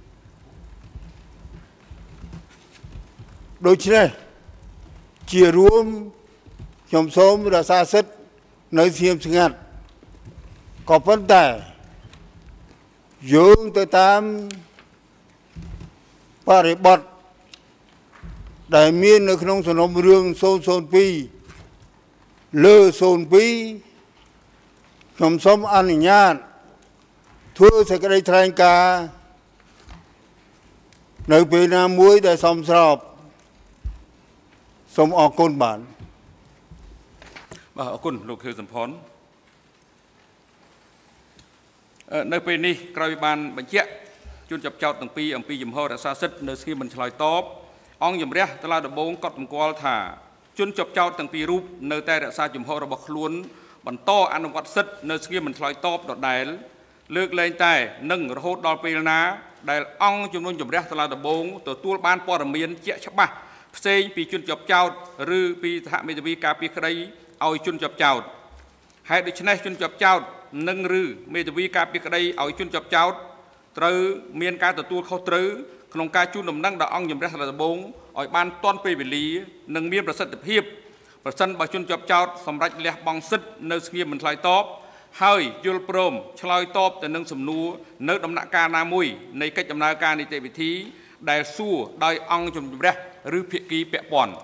ដូច្នេះជារួមខ្ញុំសូមរក្សាសិទ្ធិនៅស្ងៀមស្ងាត់ក៏ប៉ុន្តែយោងទៅតាមបរិបទដែលមាននៅក្នុងសំណុំរឿង002លើ02 ខ្ញុំសូមអនុញ្ញាតធ្វើសេចក្តីថ្លែងការណ៍នៅពេលណាមួយដែលសមស្របសូមអរគុណបាទបាទអរគុណលោកខៀវសំផននៅពេលនេះក្រោយបានបញ្ជាក់ជួនចាប់ចោតទាំងពីរអំពីជំហររក្សាសិទ្ធិនៅស្ងៀមមិនឆ្លើយតបអង្គជំរះតឡាដំបងកត់សម្គាល់ថាជនចាប់ចោតទាំងពីររូបនៅតែរក្សាជំហររបស់ខ្លួនបន្តអនុវត្តសិទ្ធិនៅស្ងៀមមិនឆ្លើយតបដដែលលើកលែងតែនឹងរហូតដល់ពេលណាដែលអង្គជំនុំជម្រះតឡាដំបងទទួលបានព័ត៌មានជាក់ច្បាស់ផ្សេងពីជនជាប់ចោតឬពីសហមេធាវីការពារក្តីឲ្យជនជាប់ចោតហេតុដូច្នេះជនជាប់ចោតនិងឬមេធាវីការពារក្តីឲ្យជនជាប់ចោតត្រូវមានការទទួលខុសត្រូវក្នុងការជូនដំណឹងដល់អង្គជំរះតឡាដំបងឲ្យបានទាន់ពេលវេលានិងមានប្រសិទ្ធភាពប្រសិនបើជនជាប់ចោតសម្រាប់លះបង់សិទ្ធិនៅស្ងៀមមិនឆ្លើយតបហើយយល់ព្រមឆ្លើយតបទៅនឹងសំណួរនៅដំណាក់កាលណាមួយនៃកិច្ចដំណើរការនីតិវិធីដែលសួរដោយអង្គជំរះឬភាគីពាក់ព័ន្ធ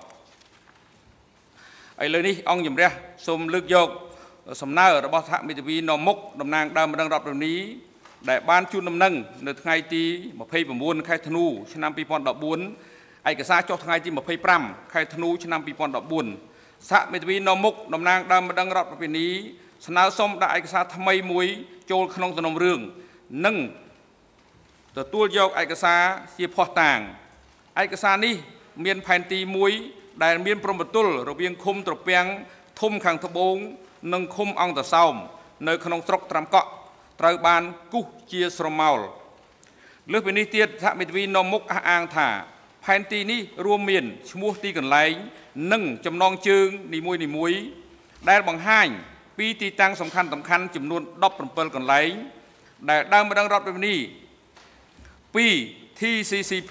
ឥឡូវនេះអង្គជំរះសូមលើកយកសំណើរបស់សហមេធាវីនាំមុខតំណាងដើមម្ដងរដ្ឋប្រនីដែលបានជូនដំណឹងនៅថ្ងៃទី29ខែធ្នូឆ្នាំ2014ឯកសារចុះថ្ងៃទី25ខែធ្នូឆ្នាំ2014សហមេធាវីនាំមុខតំណាងដើមម្ដងរដ្ឋប្រនីស្នើសុំដាក់ឯកសារថ្មីមួយចូលក្នុងសំណុំរឿងនិងទទួលយកឯកសារជាភស្តុតាងឯកសារនេះមានផែនទីមួយដែលមានព្រំប្រទល់រវាងឃុំត្រពាំងធំខាងត្បូងនិងឃុំអង្គតសោមនៅក្នុងស្រុកត្រាំកក់ត្រូវបានគូសជាស្រមោលលើសពីនេះទៀតសហមេធាវីនាំមុខអះអាងថាផែនទីនេះរួមមានឈ្មោះទីកន្លែងនិងចំណងជើងនីមួយៗដែលបង្ហាញពីទីតាំងសំខាន់ចំនួន17កន្លែងដែលដើមម្ដងរដ្ឋប្រនីពី TCCP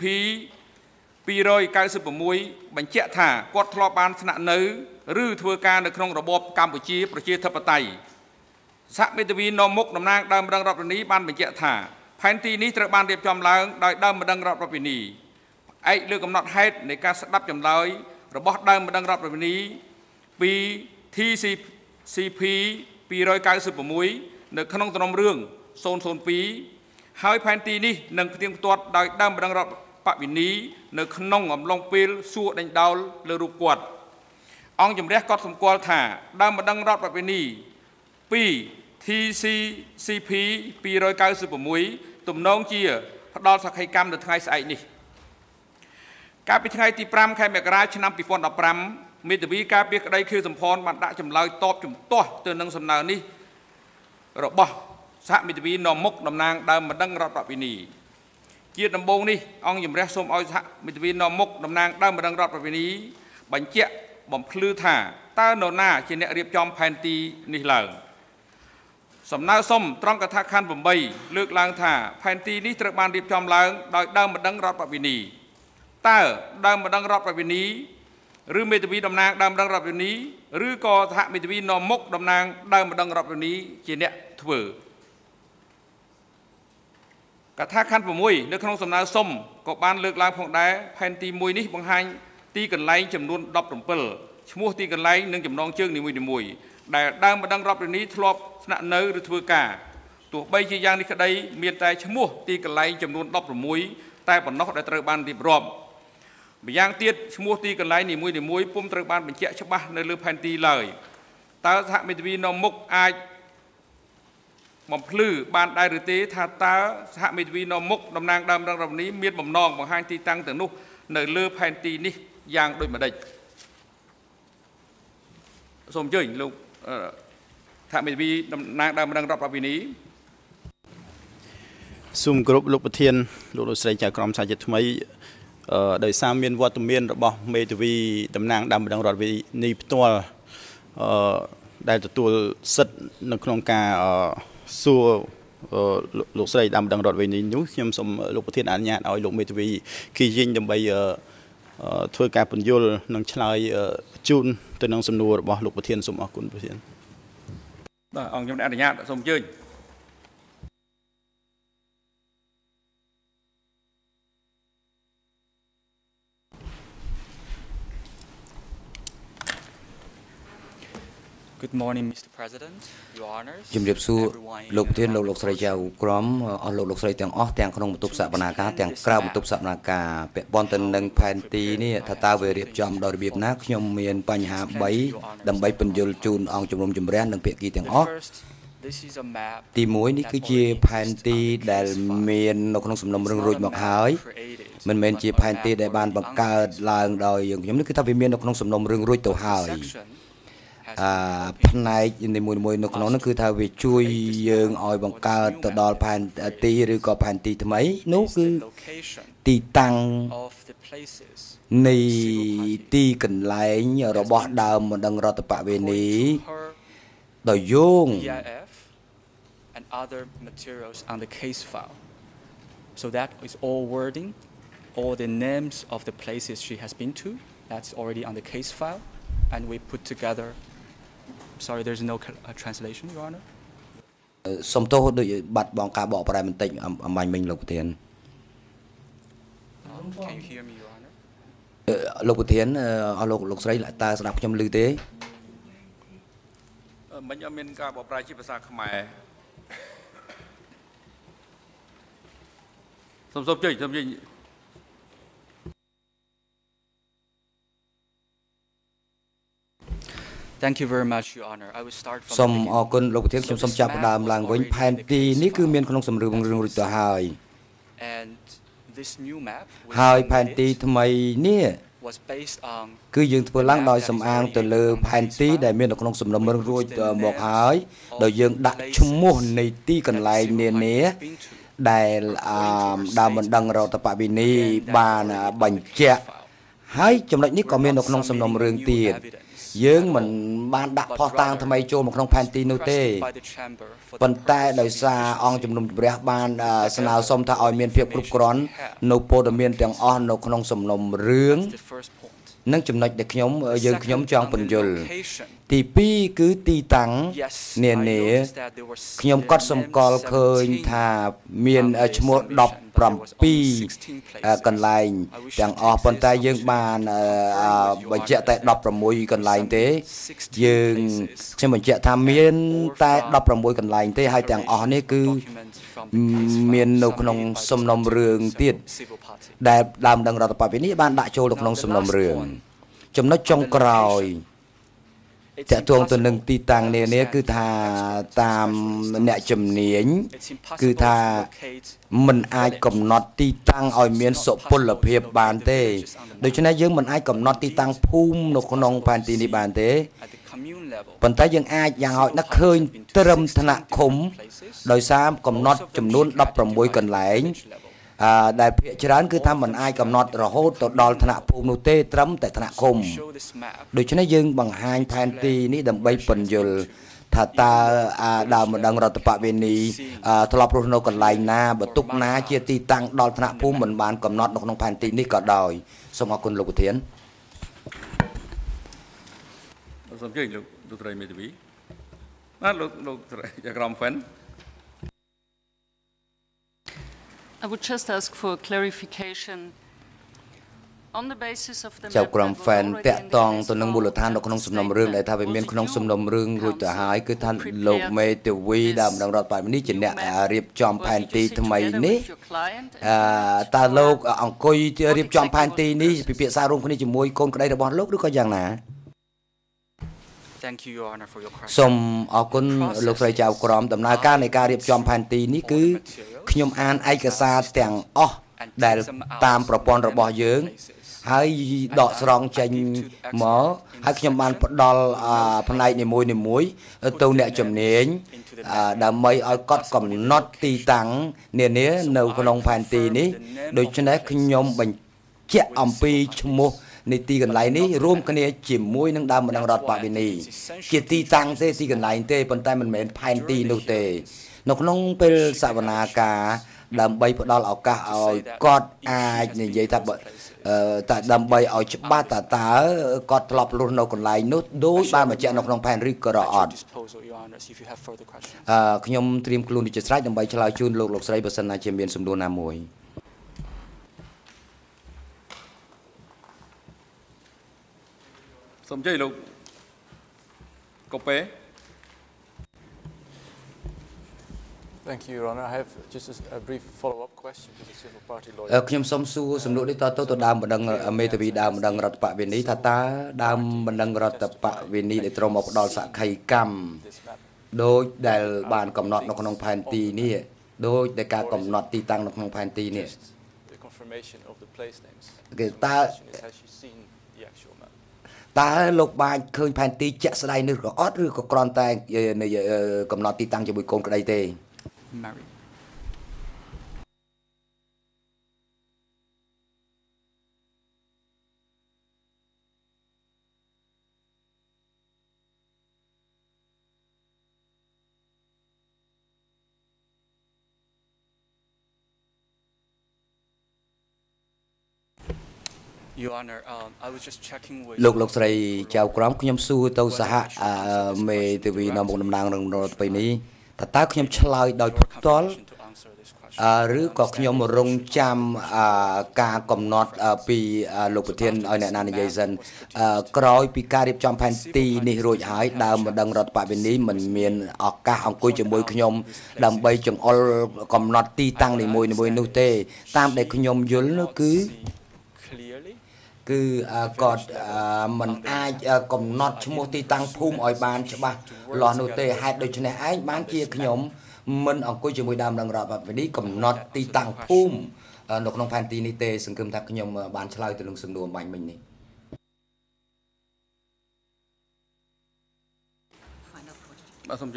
296បញ្ជាក់ថាគាត់ធ្លាប់បានស្នាក់នៅឬធ្វើការនៅក្នុងរបបកម្ពុជាប្រជាធិបតេយ្យសហមេធាវីនាំមុខតំណាងដើមម្ដងរដ្ឋប្រនីបានបញ្ជាក់ថាផែនទីនេះត្រូវបានរៀបចំឡើងដោយដើមម្ដងរដ្ឋប្រនីផ្អែកលើកំណត់ហេតុនៃការស្ដាប់ចម្លើយរបស់ដើមម្ដងរដ្ឋប្រនីពី TCCP 296នៅក្នុងសំណុំរឿង002ហើយផែនទីនេះនឹងផ្ទៀងផ្ទាត់ដោយដើមម្ដងរដ្ឋបវិនីនៅក្នុងអំឡុងពេលសួរដេញដោលលើរូបគាត់អង្គជំរះក៏សម្គាល់ថាដើមម្ដងរដ្ឋបវិនីពី TCCP 296ទំនងជាផ្ដល់សក្ខីកម្មនៅថ្ងៃស្អែកនេះកាលពីថ្ងៃទី5ខែមករាឆ្នាំ2015មេធាវីការពារក្តីខៀវសំផនបានដាក់ចម្លើយតបជំទាស់ទៅនឹងសំណើនេះរបស់សហមេធាវីនាំមុខតំណាងដើមម្ដងរដ្ឋបវិនីជាដំបូងនេះអង្គជំរះសូមឲ្យសហមេធាវីនាំមុខតំណាងដើមម្ដងរដ្ឋបវិនីបញ្ជាក់បំភ្លឺថាតើនរណាជាអ្នករៀបចំផែនទីនេះឡើងសំណើសុំត្រង់កថាខណ្ឌ8លើកឡើងថាផែនទីនេះត្រូវបានរៀបចំឡើងដោយដើមម្ដងរដ្ឋបវិនីតើដើមម្ដងរដ្ឋបវិនីឬមេធាវីតំណាងដើមម្ដងរដ្ឋបវិនីឬក៏សហមេធាវីនាំមុខតំណាងដើមម្ដងរដ្ឋបវិនីជាអ្នកធ្វើកថាខណ្ឌ6នៅក្នុងសំណើសុំក៏បានលើកឡើងផងដែរផែនទី1នេះបង្ហាញទីកន្លែងចំនួន17ឈ្មោះទីកន្លែងនិងចំណងជើងនីមួយៗដែលដើមម្ដងរដ្ឋបវិនីធ្លាប់ស្នាក់នៅឬធ្វើការទោះបីជាយ៉ាងនេះក្តីមានតែឈ្មោះទីកន្លែងចំនួន16តែប៉ុណ្ណោះដែលត្រូវបានរៀបរាប់ម្យ៉ាងទៀតឈ្មោះទីកន្លែងនីមួយៗពុំត្រូវបានបញ្ជាក់ច្បាស់នៅលើផែនទីឡើយតើសហមេធាវីនាំមុខអាចបំភ្លឺបានដែរឬទេថាតើសហមេធាវីនាំមុខតំណាងដើមរដ្ឋបវិនីមានបំណងបង្ហាញទីតាំងទាំងនោះនៅលើផែនទីនេះយ៉ាងដូចម្ដេចសូមអញ្ជើញលោកសហមេធាវីតំណាងដើមម្ដងរដ្ឋបវិនីសូមគោរពលោកប្រធានលោកលោកស្រីចៅក្រមសាជាថ្មីដោយសារមានវត្តមានរបស់មេធាវីតំណាងដើមម្ដងរដ្ឋបវិនីផ្ទាល់ដែលទទួលសិទ្ធិនៅក្នុងការសួរលោកស្រីដើមម្ដងរដ្ឋបវិនីនោះខ្ញុំសូមលោកប្រធានអនុញ្ញាតឲ្យលោកមេធាវីគីយិញដើម្បីធ្វើការពន្យល់និងឆ្លើយជូនទៅនឹងសំណួររបស់លោកប្រធានសូមអរគុណប្រធានបាទអង្គខ្ញុំអនុញ្ញាតសូមអញ្ជើញ Good morning, Mr. President, Your Honors. ជំរាបសួរលោកប្រធានលោកស្រីចៅក្រមអស់លោកស្រីទាំងអស់ទាំងក្នុងបន្ទប់សវនាការទាំងក្រៅបន្ទប់សវនាការពាក់ព័ន្ធទៅនឹងផែនទីនេះថាតើវារៀបចំដោយរបៀបណាខ្ញុំមានបញ្ហា3ដើម្បីពន្យល់ជូនអង្គជំនុំជម្រះនិងភាគីទាំងអស់ទី1នេះគឺជាផែនទីដែលមាននៅក្នុងសំណុំរឿងរួចមកហើយមិនមែនជាផែនទីដែលបានបង្កើតឡើងដោយយើងខ្ញុំនេះគឺថាវាមាននៅក្នុងសំណុំរឿងរួចទៅហើយផ្នែកនីមួយៗនៅក្នុងនោះគឺថាវាជួយយើងឲ្យបង្កើតទៅដល់ផែនទីឬក៏ផែនទីថ្មីនោះគឺទីតាំងនៃទីកន្លែងរបស់ដើមបណ្ដឹងរដ្ឋបវេនីដោយយោង and other materials on the case file. So that is all wording, all the names of the places she has been to, that's already on the case file, and we put together, sorry, there's no translation, Your Honor. សូមទោសដូចបាត់បងការបកប្រែបន្តិចអំបញ្ញមិញលោកប្រធាន Can you hear me, Your Honor? លោកប្រធានអស់លោកស្រីតើស្ដាប់ខ្ញុំឮទេមិនអត់មានការបកប្រែជាភាសាខ្មែរសូមជ័យ Thank you very much, Your Honor. I will start from សូមអរគុណលោកប្រធានខ្ញុំសូមចាប់ផ្ដើមឡើងវិញផែនទីនេះគឺមានក្នុងសំរឿងរឿងរួចទៅហើយ And this new map ហើយផែនទីថ្មីនេះ was based on គឺយើងធ្វើឡើងដោយសំអាងទៅលើផែនទីដែលមាននៅក្នុងសំណុំរឿងរួចមកហើយដោយយើងដាក់ឈ្មោះនៃទីកន្លែងនានាដែលដើមបណ្ដឹងរដ្ឋបវេនីបានបញ្ជាក់ហើយចំណុចនេះក៏មាននៅក្នុងសំណុំរឿងទៀតយើងមិនបានដាក់ផុសតាងថ្មីចូលមកក្នុងផែនទីនោះទេប៉ុន្តែដោយសារអង្គជំនុំជម្រះបានស្នើសុំថាឲ្យមានភាពគ្រប់គ្រាន់នៅព័ត៌មានទាំងអស់នៅក្នុងសំណុំរឿងនិងចំណុចដែលខ្ញុំចង់ពន្យល់ទី2គឺទីតាំងនានាខ្ញុំកត់សម្គាល់ឃើញថាមានឈ្មោះ17កន្លែងទាំងអស់ប៉ុន្តែយើងបានបញ្ជាក់តែ16កន្លែងទេខ្ញុំបញ្ជាក់ថាមានតែ16កន្លែងទេហើយទាំងអស់នេះគឺមាននៅក្នុងសំណុំរឿងទៀតដែលដើមដឹងរដ្ឋបវេនីបានដាក់ចូលនៅក្នុងសំណុំរឿងចំណុចចុងក្រោយតើតួងទៅនឹងទីតាំងនានាគឺថាតាមអ្នកជំនាញគឺថាมันអាចកំណត់ទីតាំងឲ្យមានសុពលភាពបានទេដូច្នេះយើងមិនអាចកំណត់ទីតាំងភូមិនៅក្នុងផែនទីនេះបានទេប៉ុន្តែយើងអាចយ៉ាងហោចណាស់ឃើញត្រឹមថ្នាក់ឃុំដោយសារកំណត់ចំនួន16កន្លែងដែលភាគច្រើនគឺថាมันអាចកំណត់រហូតទៅដល់ថ្នាក់ភូមិនោះទេត្រឹមតែថ្នាក់ឃុំដូច្នេះយើងបង្ហាញផែនទីនេះដើម្បីពន្យល់ថាតើដើមបណ្ដឹងរដ្ឋបវេនីធ្លាប់រស់នៅកន្លែងណាបន្ទុកណាជាទីតាំងដល់ថ្នាក់ភូមិមិនបានកំណត់នៅក្នុងផែនទីនេះក៏ដោយសូមអរគុណលោកប្រធានសូមជ័យលោកស្រីមេធាវីបាទលោកស្រីចក្រមហ្វិន I would just ask for clarification on the basis of the ចៅក្រមហ្វែនតាក់តងទៅនឹងមូលដ្ឋាននៅក្នុងសំណុំរឿងដែលថាវាមានក្នុងសំណុំរឿងរួចទៅហើយគឺថាលោកមេធាវីដើមម្ដងរដ្ឋបាលនេះជាអ្នករៀបចំផែនទីថ្មីនេះតើលោកអង្គុយរៀបចំផែនទីនេះពិភាក្សារួមគ្នាជាមួយកូនក្តីរបស់លោកឬក៏យ៉ាងណា Thank you, Your Honor, for your question. សូមអរគុណលោកស្រីចៅក្រមដំណើរការនៃការរៀបចំផែនទីនេះគឺខ្ញុំអានឯកសារទាំងអស់ដែលតាមប្រព័ន្ធរបស់យើងហើយដកស្រង់ចេញមកហើយខ្ញុំបានផ្ដល់ផ្នែកនីមួយទៅអ្នកជំនាញដើម្បីឲ្យកត់កំណត់ទីតាំងនានានៅក្នុងផែនទីនេះដូច្នេះខ្ញុំបញ្ជាក់អំពីឈ្មោះនៃទីកន្លែងនេះរួមគ្នាជាមួយនឹងដើមបណ្ដឹងរដ្ឋបវេនីជាទីតាំងទេទីកន្លែងទេប៉ុន្តែមិនមែនផែនទីនោះទេនៅក្នុងពេលសវនាការដើម្បីផ្ដល់ឱកាសឲ្យគាត់អាចនិយាយថាតែដើម្បីឲ្យច្បាស់តើគាត់ធ្លាប់រស់នៅកន្លែងនោះដោយបានបញ្ជាក់នៅក្នុងផែនឬក៏អត់ខ្ញុំត្រៀមខ្លួនជាស្រេចដើម្បីឆ្លើយជូនលោកស្រីបើសិនណាជាមានសំណួរណាមួយសូមជ័យលោក Kope. Thank you, Your Honor. I have just a brief follow-up question to the civil party lawyer. ខ្ញុំសូមសួរសំណួរនេះតទៅដើមបណ្ដឹងមេធាវីដើមបណ្ដឹងរដ្ឋបវេនីថាតើដើមបណ្ដឹងរដ្ឋបវេនីដែលត្រូវមកផ្ដល់សក្ខីកម្មដោយដែលបានកំណត់នៅក្នុងផែនទីនេះដោយដែលការកំណត់ទីតាំងនៅក្នុងផែនទីនេះ The confirmation of the place names. គេតើ Has she seen the actual map? តើលោកបានឃើញផែនទីជាក់ស្ដែងនេះក៏អត់ឬក៏គ្រាន់តែកំណត់ទីតាំងជាមួយកូនក្តីទេ Mary. Your Honor, I was just checking with លោកស្រីចៅក្រមខ្ញុំសួរទៅសហមេធាវីនៅមុខតំណាងនឹងរដ្ឋពេលនេះថាតើខ្ញុំឆ្លើយដោយផ្ទាល់ឬក៏ខ្ញុំរងចាំការកំណត់ពីលោកប្រធានឲ្យអ្នកណានិយាយសិនក្រោយពីការរៀបចំផែនទីនេះរួចហើយដើមបណ្ដឹងរដ្ឋបវេនីមិនមានឱកាសអង្គុយជាមួយខ្ញុំដើម្បីចង្អុលកំណត់ទីតាំងនីមួយៗនោះទេតាមដែលខ្ញុំយល់នោះគឺគាត់មិនអាចកំណត់ឈ្មោះទីតាំងភូមិឲ្យបានច្បាស់លាស់នោះទេហេតុដូច្នេះឯងបានជាខ្ញុំមិនអង្គុយជាមួយដើមដឹងរដ្ឋបវេនីកំណត់ទីតាំងភូមិនៅក្នុងផែនទីនេះទេសង្ឃឹមថាខ្ញុំបានឆ្លើយទៅនឹងសំណួរបាញ់មិញនេះបាទសូមជឿ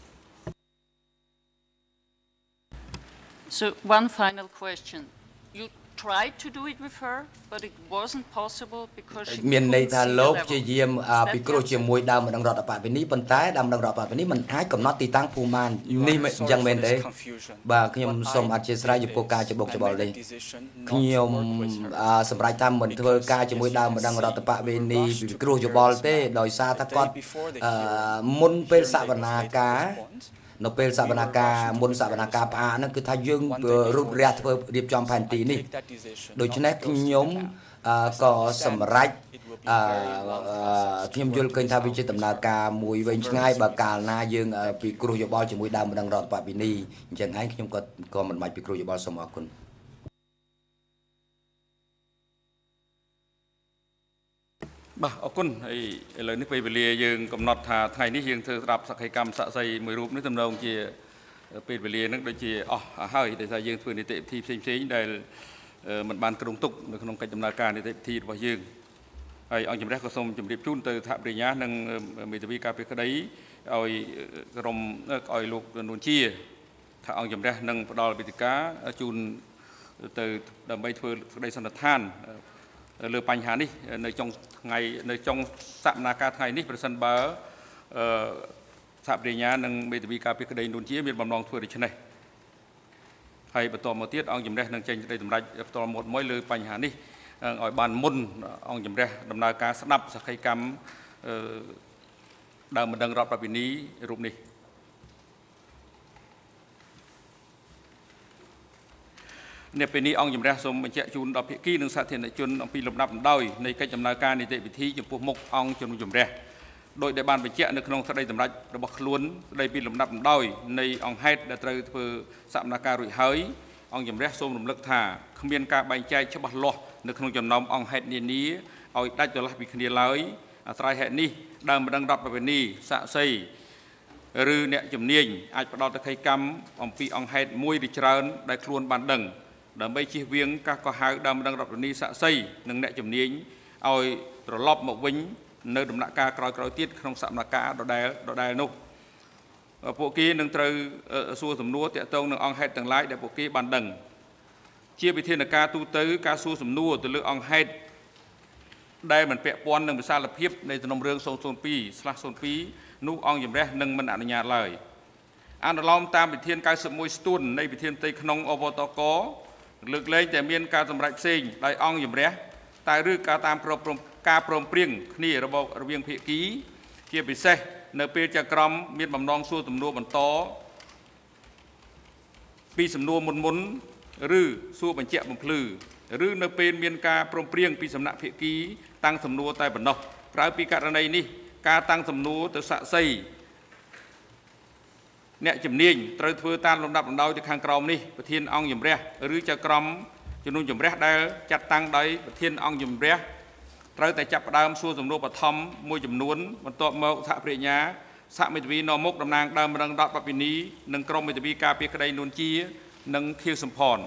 So one final question. You tried to do it with her, but it wasn't possible because she មានន័យថាលោកព្យាយាមពិគ្រោះជាមួយដើមបណ្ដឹងរដ្ឋបវេនីប៉ុន្តែដើមបណ្ដឹងរដ្ឋបវេនីមិនអាចកំណត់ទីតាំងភូមិបាននេះអញ្ចឹងមែនទេបាទខ្ញុំសូមអធិស្ឋានចំពោះការច្បុកច្បល់នេះខ្ញុំសម្រាប់តាមមិនធ្វើការជាមួយដើមបណ្ដឹងរដ្ឋបវេនីពិគ្រោះច្បល់ទេដោយសារថាគាត់មុនពេលសវនាការនៅពេលសវនាការមុនសវនាការផ្អាកហ្នឹងគឺថាយើងរូបរយៈធ្វើរៀបចំផែនទីនេះដូច្នេះខ្ញុំក៏សម្រេចខ្ញុំយល់ឃើញថាវាជាដំណើរការមួយវែងឆ្ងាយបើកាលណាយើងពិគ្រោះយោបល់ជាមួយដើមបណ្ដឹងរដ្ឋបវេនីអញ្ចឹងឯងខ្ញុំក៏មិនបាច់ពិគ្រោះយោបល់សូមអរគុណបាទអរគុណហើយឥឡូវនេះពេលវេលាយើងកំណត់ថាថ្ងៃនេះយើងធ្វើស្ដាប់សក្ខីកម្មស័ក្តិសិទ្ធិមួយរូបនេះទំនងជាពេលវេលានឹងដូចជាអស់ហើយដោយសារយើងធ្វើនីតិវិធីផ្សេងៗដែលមិនបានគ្រោងទុកនៅក្នុងកិច្ចដំណើរការនីតិវិធីរបស់យើងហើយអង្គជំរះក៏សូមជម្រាបជូនទៅថាបរិញ្ញានិងមេធាវីការពារក្តីឲ្យក្រុមឲ្យលោកនួនជាថាអង្គជំរះនឹងផ្ដល់វិធីការជូនទៅដើម្បីធ្វើក្តីសន្និដ្ឋាន លើបញ្ហានេះនៅចុងថ្ងៃនៅចុងសកម្មភាពថ្ងៃនេះប្រសិនបើសហប្រញ្ញានិងមេធាវីការពារក្តីនួនជាមានបំណងធ្វើដូច្នេះហើយបន្តមកទៀតអង្គជំរះនឹងចេញសេចក្តីសម្រេចផ្ទាល់មាត់មួយលើបញ្ហានេះឲ្យបានមុនអង្គជំរះដំណើរការស្ដាប់សក្ខីកម្មដើមបណ្ដឹងរដ្ឋបវេនីរូបនេះ នៅពេលនេះអង្គជំរះសូមបញ្ជាក់ជូនដល់ភាគីនិងសាធារណជនអំពីលំដាប់លំដោយនៃកិច្ចដំណើរការនីតិវិធីចំពោះមុខអង្គជំរះដោយដែលបានបញ្ជាក់នៅក្នុងសេចក្តីសម្រេចរបស់ខ្លួនស្តីពីលំដាប់លំដោយនៃអង្គហេតុដែលត្រូវធ្វើសកម្មភាពរួចហើយអង្គជំរះសូមរំលឹកថាគ្មានការបែងចែកច្បាស់លាស់នៅក្នុងចំណោមអង្គហេតុនានាឲ្យដាច់ចន្លោះពីគ្នាឡើយអាស្រ័យហេតុនេះដើមបណ្ដឹងរដ្ឋបវេនីសាក្សីឬអ្នកជំនាញអាចផ្ដល់ទៅកម្មអំពីអង្គហេតុមួយឬច្រើនដែលខ្លួនបានដឹង ដើម្បីជៀសវាងការកោះហៅដើមបណ្ដឹងរដ្ឋបវេនីសាក្សីនិងអ្នកជំនាញឲ្យត្រឡប់មកវិញនៅដំណាក់កាលក្រោយៗទៀតក្នុងសកម្មភាពដដែលនោះពួកគេនឹងត្រូវសួរសំណួរទាក់ទងនឹងអង្គហេតុទាំងឡាយដែលពួកគេបានដឹងជាវិធានការទូទៅការសួរសំណួរទៅលើអង្គហេតុដែលមិនពាក់ព័ន្ធនឹងវិសាលភាពនៃសំណុំរឿង 002/02 នោះអង្គជំរះនឹងមិនអនុញ្ញាតឡើយអនុលោមតាមវិធាន 91 ស្ទួននៃវិធានផ្ទៃក្នុងអវតក លើកលែងតែមានការសម្រេចផ្សេងដោយអង្គជំរះតែឬការតាមការព្រមព្រៀងគ្នារវាងភាគីជាពិសេសនៅពេលចក្រមមានបំណងសួរសំណួរបន្តពីសំណួរមុនឬសួរបញ្ជាក់បំភ្លឺឬនៅពេលមានការព្រមព្រៀងពីសំណាក់ភាគីតាំងសំណួរតែប៉ុណ្ណោះក្រៅពីករណីនេះការតាំងសំណួរទៅសាក់សីអ្នកជំនាញត្រូវធ្វើតាមលំដាប់លំដោយទៅខាងក្រោមនេះប្រធានអង្គជំរះឬចៅក្រមជំនុំជម្រះដែលចាត់តាំងដោយប្រធានអង្គជំរះត្រូវតែចាប់ផ្ដើមសួរសំណួរបឋមមួយចំនួនបន្ទាប់មកសហប្រញ្ញាសហមេធាវីនាំមុខតំណាងដើមរងរដ្ឋបព្វនីនិងក្រុមមេធាវីការពារក្តីនួនជានិងខៀវសំផន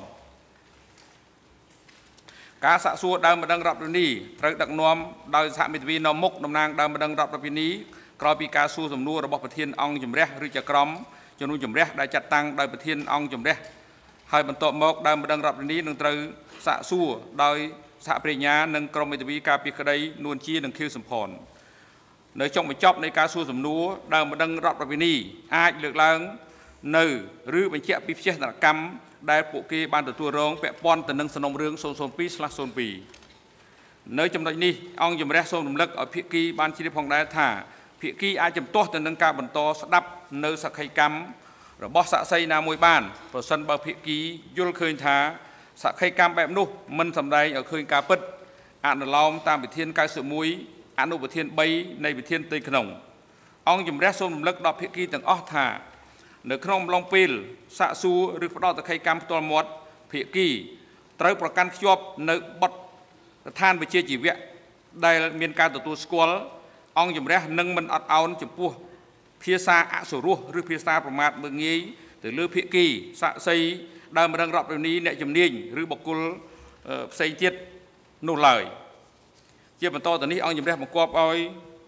ការសាកសួរដើមម្ដងរដ្ឋបព្វនីត្រូវដឹកនាំដោយសហមេធាវីនាំមុខតំណាងដើមម្ដងរដ្ឋបព្វនីក្រោយពីការសួរសំណួររបស់ប្រធានអង្គជំរះឬចៅក្រមជំនុំជម្រះដែលចាត់តាំងដោយប្រធានអង្គជំរះហើយបន្ទាប់មកដើមម្ដងរដ្ឋបព្វនីនឹងត្រូវសាកសួរដោយសហប្រញ្ញានិងក្រុមមេធាវីការពារក្តីនួនជានិងខៀវសំផននៅចុងបញ្ចប់នៃការសួរសំណួរដើមម្ដងរដ្ឋបព្វនីអាចលើកឡើងនៅឬបញ្ជាក់ពីវិជាកម្មដែលពួកគេបានទទួលរងពាក់ព័ន្ធទៅនឹងសំណុំរឿង 002/02 នៅចំណុចនេះអង្គជំរះសូមរំលឹកឲ្យភាគីបានជ្រាបផងដែរថាភាគីអាចជំទាស់ទៅនឹងការបន្តស្ដាប់នៅសក្ខីកម្មរបស់សាក្សីណាមួយបានប្រសិនបើភាគីយល់ឃើញថាសក្ខីកម្មបែបនោះមិនសម្ដែងឲ្យឃើញការពិតអនុលោមតាមវិធាន91អនុវិធាន3នៃវិធានផ្ទៃក្នុងអង្គជំរះសូមរំលឹកដល់ភាគីទាំងអស់ថានៅក្នុងអំឡុងពេលសាកសួរឬផ្ដោតសក្ខីកម្មផ្ទាល់មាត់ភាគីត្រូវប្រកាន់ខ្ជាប់នៅបទដ្ឋានវិជ្ជាជីវៈដែលមានការទទួលស្គាល់អង្គជំរះនឹងមិនអត់ឱនចំពោះភាសាអសុរោះឬភាសាប្រមាថមើលងាយទៅលើភាគីសាក្សីដើមរងរដ្ឋបព្វនីអ្នកជំនាញឬបុគ្គលផ្សេងទៀតនោះឡើយជាបន្តទៅនេះអង្គជំរះបង្គាប់ឲ្យ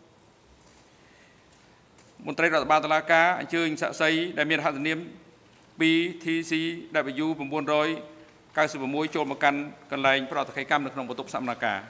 មន្ត្រីរដ្ឋបាលតុលាការអញ្ជើញសាក្សីដែលមានរហស្សនាម 2TCW 996 ចូលមកកាន់កន្លែងប្រតិកម្មនៅក្នុងបន្ទប់សកម្មការ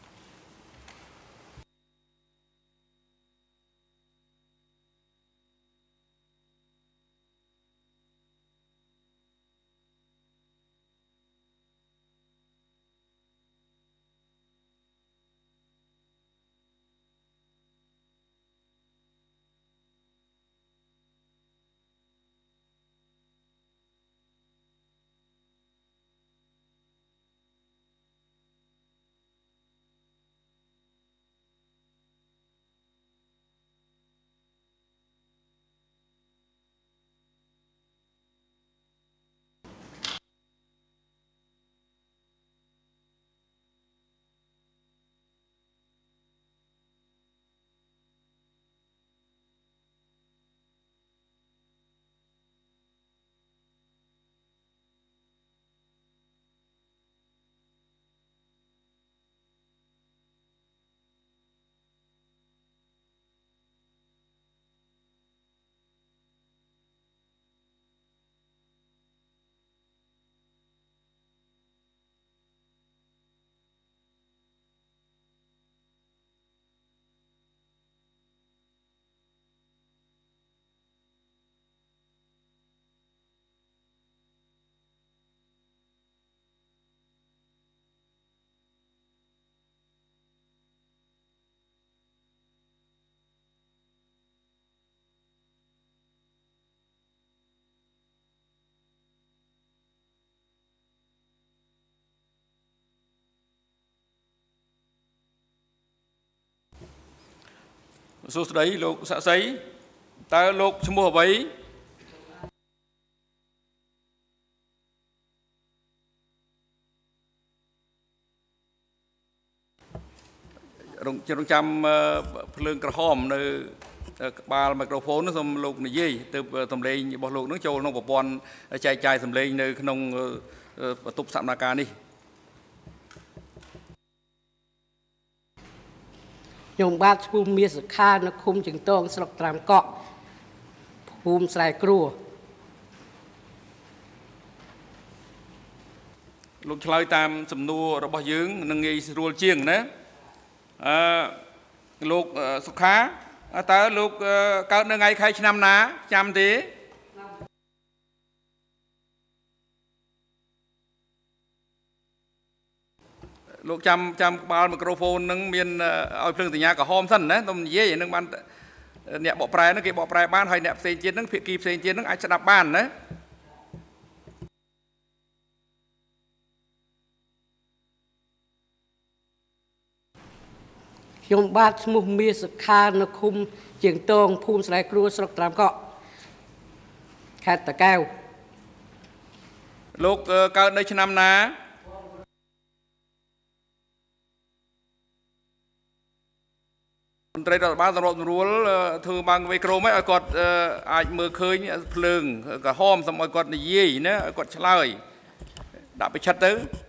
សួស្តីលោកសាក្សីតើលោកឈ្មោះអ្វីរងចាំភ្លើងក្រហមនៅក្បាលមីក្រូហ្វូនសូមលោកនិយាយទៅសំឡេងរបស់លោកនឹងចូលក្នុងប្រព័ន្ធចែកចាយសំឡេងនៅក្នុងបន្ទប់សកម្មការនេះខ្ញុំបាទឈ្មោះមាសសុខានៅឃុំជើងតងស្រុកត្រាំកក់ភូមិស្រែគ្រួលោកឆ្លើយតាមសំណួររបស់យើងនឹងងាយស្រួលជាងណាលោកសុខាតើលោកកើតនៅថ្ងៃខែឆ្នាំណាចាំទេលោកចាំក្បាលមីក្រូហ្វូននឹងមានឲ្យភ្លើងសញ្ញាក្រហមសិនណាខ្ញុំនិយាយនឹងបានអ្នកបកប្រែនឹងគេបកប្រែបានហើយអ្នកផ្សេងទៀតនឹងភាគីផ្សេងទៀតនឹងអាចស្ដាប់បានណាខ្ញុំបាទឈ្មោះមាសសុខានៅឃុំជាងតងភូមិស្រែគ្រួស្រុកត្រាំកក់ខេត្តតាកែវលោកកើតនៅឆ្នាំណាមន្ត្រីរដ្ឋបាលសម្របសម្រួលធ្វើបានវេក្រមឲ្យគាត់អាចមើលឃើញភ្លើងក្រហមសូមឲ្យគាត់និយាយណាឲ្យគាត់ឆ្លើយដាក់បិឆិតទៅ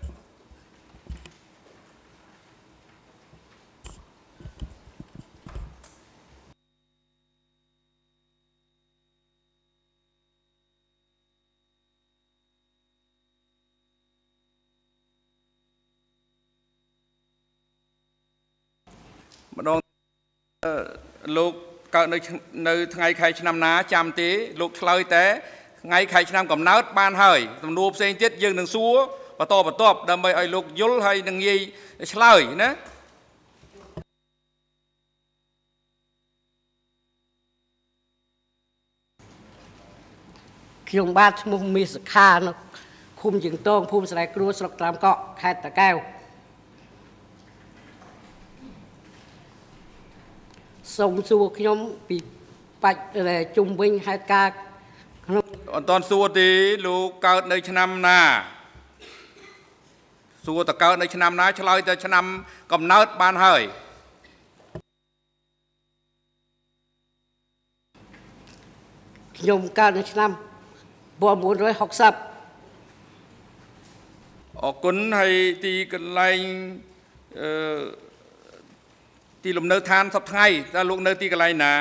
ម្ដងលោកកើតនៅថ្ងៃខែឆ្នាំណាចាំទេលោកឆ្លើយតែថ្ងៃខែឆ្នាំកំណើតបានហើយសំណួរផ្សេងទៀតយើងនឹងសួរបន្តដើម្បីឲ្យលោកយល់ហើយនឹងងាយឆ្លើយណាខ្ញុំបាទឈ្មោះមាសសុខានៅឃុំជាងតងភូមិស្រែគ្រួស្រុកត្រាំកក់ខេត្តតាកែវសូមសួរខ្ញុំពីបាច់ជុំវិញហេតុការណ៍ក្នុងអត់តសួរទេលោកកើតនៅឆ្នាំណាសួរតើកើតនៅឆ្នាំណាឆ្លើយតែឆ្នាំកំណើតបានហើយខ្ញុំកើតនៅឆ្នាំ1960 អរគុណហើយទីកន្លែងទីលំនៅឋានសប្ថ្ងៃតើលោកនៅទីកន្លែងណា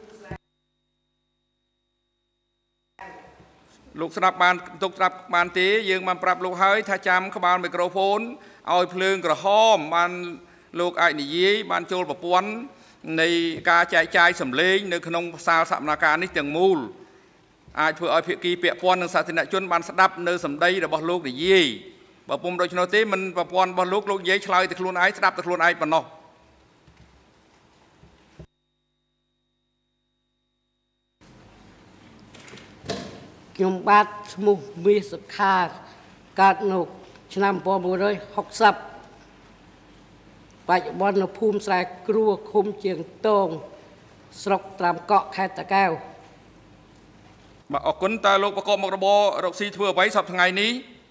លោកស្ដាប់បានទុកស្ដាប់បានទេយើងបានប្រាប់លោកហើយថាចាំក្បាលមីក្រូហ្វូនឲ្យភ្លើងក្រហមបានលោកអាចនិយាយបានចូលប្រព័ន្ធនៃការចែកចាយសម្លេងនៅក្នុងសាលសកម្មភាពនេះទាំងមូលអាចធ្វើឲ្យភាគីពាក់ព័ន្ធនិងសាធារណជនបានស្ដាប់នៅសម្ដីរបស់លោកនិយាយបើពុំដូច្នោះទេមិនប្រព័ន្ធរបស់លោកនិយាយឆ្លើយតែខ្លួនឯងស្ដាប់តែខ្លួនឯងប៉ុណ្ណោះខ្ញុំបាទឈ្មោះមាសសុខាកើតនៅឆ្នាំ1960បច្ចុប្បន្ននៅភូមិស្រែគ្រួឃុំជាងតងស្រុកត្រាំកក់ខេត្តតាកែវបាទអរគុណតើលោកប្រកបមុខរបររកស៊ីធ្វើអ្វីសប្តាហ៍ថ្ងៃនេះ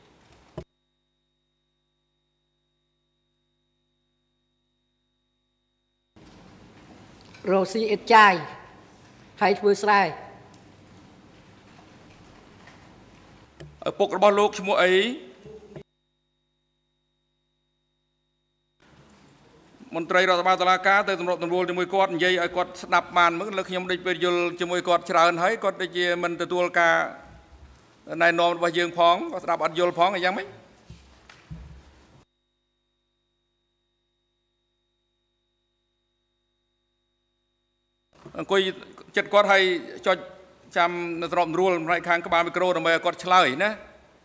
រកស៊ីអ៊ិតចាយហើយធ្វើស្រែឪពុករបស់លោកឈ្មោះអីមន្ត្រីរដ្ឋបាលតុលាការទៅសម្របសម្រួលជាមួយគាត់និយាយឲ្យគាត់ស្ដាប់បានមើលលើខ្ញុំដូចពេលយល់ជាមួយគាត់ច្រើនហើយគាត់ដូចជាមិនទទួលការណែនាំរបស់យើងផងគាត់ស្ដាប់អត់យល់ផងអីយ៉ាងម៉េចអង្គុយចិត្តគាត់ឲ្យចុចចាំនៅស្របរួលផ្នែកខាងក្បាលមីក្រូដើម្បីឲ្យគាត់ឆ្លើយណា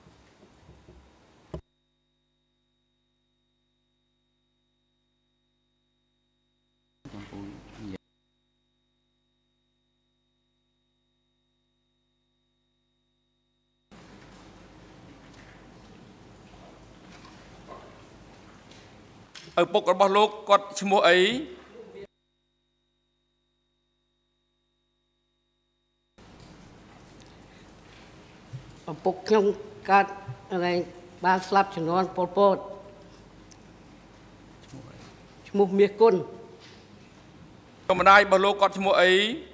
ឪពុករបស់លោកគាត់ឈ្មោះអីឪពុកខ្ញុំកើតបានស្លាប់ជំនាន់ប៉ុលពតឈ្មោះមាសគុណម្ដាយរបស់លោកគាត់ឈ្មោះអី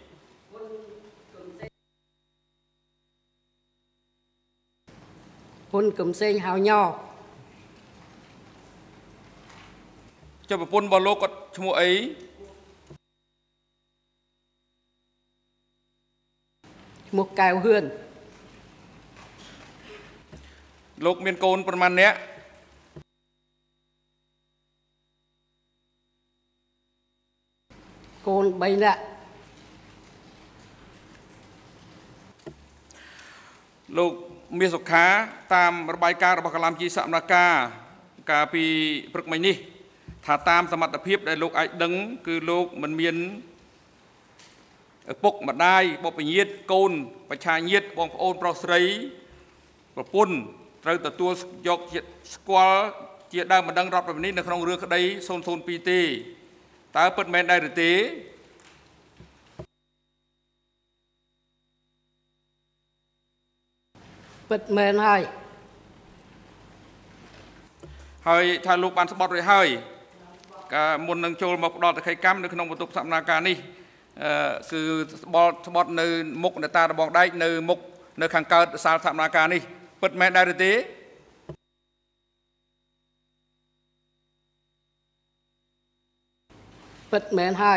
ហ៊ុនកំសែងហៅញ៉ចុះប្រពន្ធរបស់លោកគាត់ឈ្មោះអីឈ្មោះកែវហ៊ឿនលោកមានកូនប្រមាណអ្នកកូន3នាក់លោកមាសសុខាតាមរបាយការណ៍របស់កលាមជីសកម្មការកាលពីព្រឹកមិញនេះថាតាមសមត្ថភាពដែលលោកអាចដឹងគឺលោកមិនមានឪពុកម្ដាយបុព្វញាតិកូនបច្ឆាញាតិបងប្អូនប្រុសស្រីប្រពន្ធត្រូវទទួលយកស្គាល់ជាដើមបណ្ដឹងរដ្ឋបាលនេះនៅក្នុងរឿងក្តី002ទេតើពិតមែនដែរឬទេពិតមែនហើយថាលោកបានស្បត់រួចហើយកាលមុននឹងចូលមកផ្ដល់តក្កីកម្មនៅក្នុងបន្ទប់សកម្មភាពនេះគឺស្បត់នៅមុខនេតារបងដែកនៅមុខនៅខាងកើតសាលសកម្មភាពនេះពិតមែនដែរឬទេពិតមែនហើយ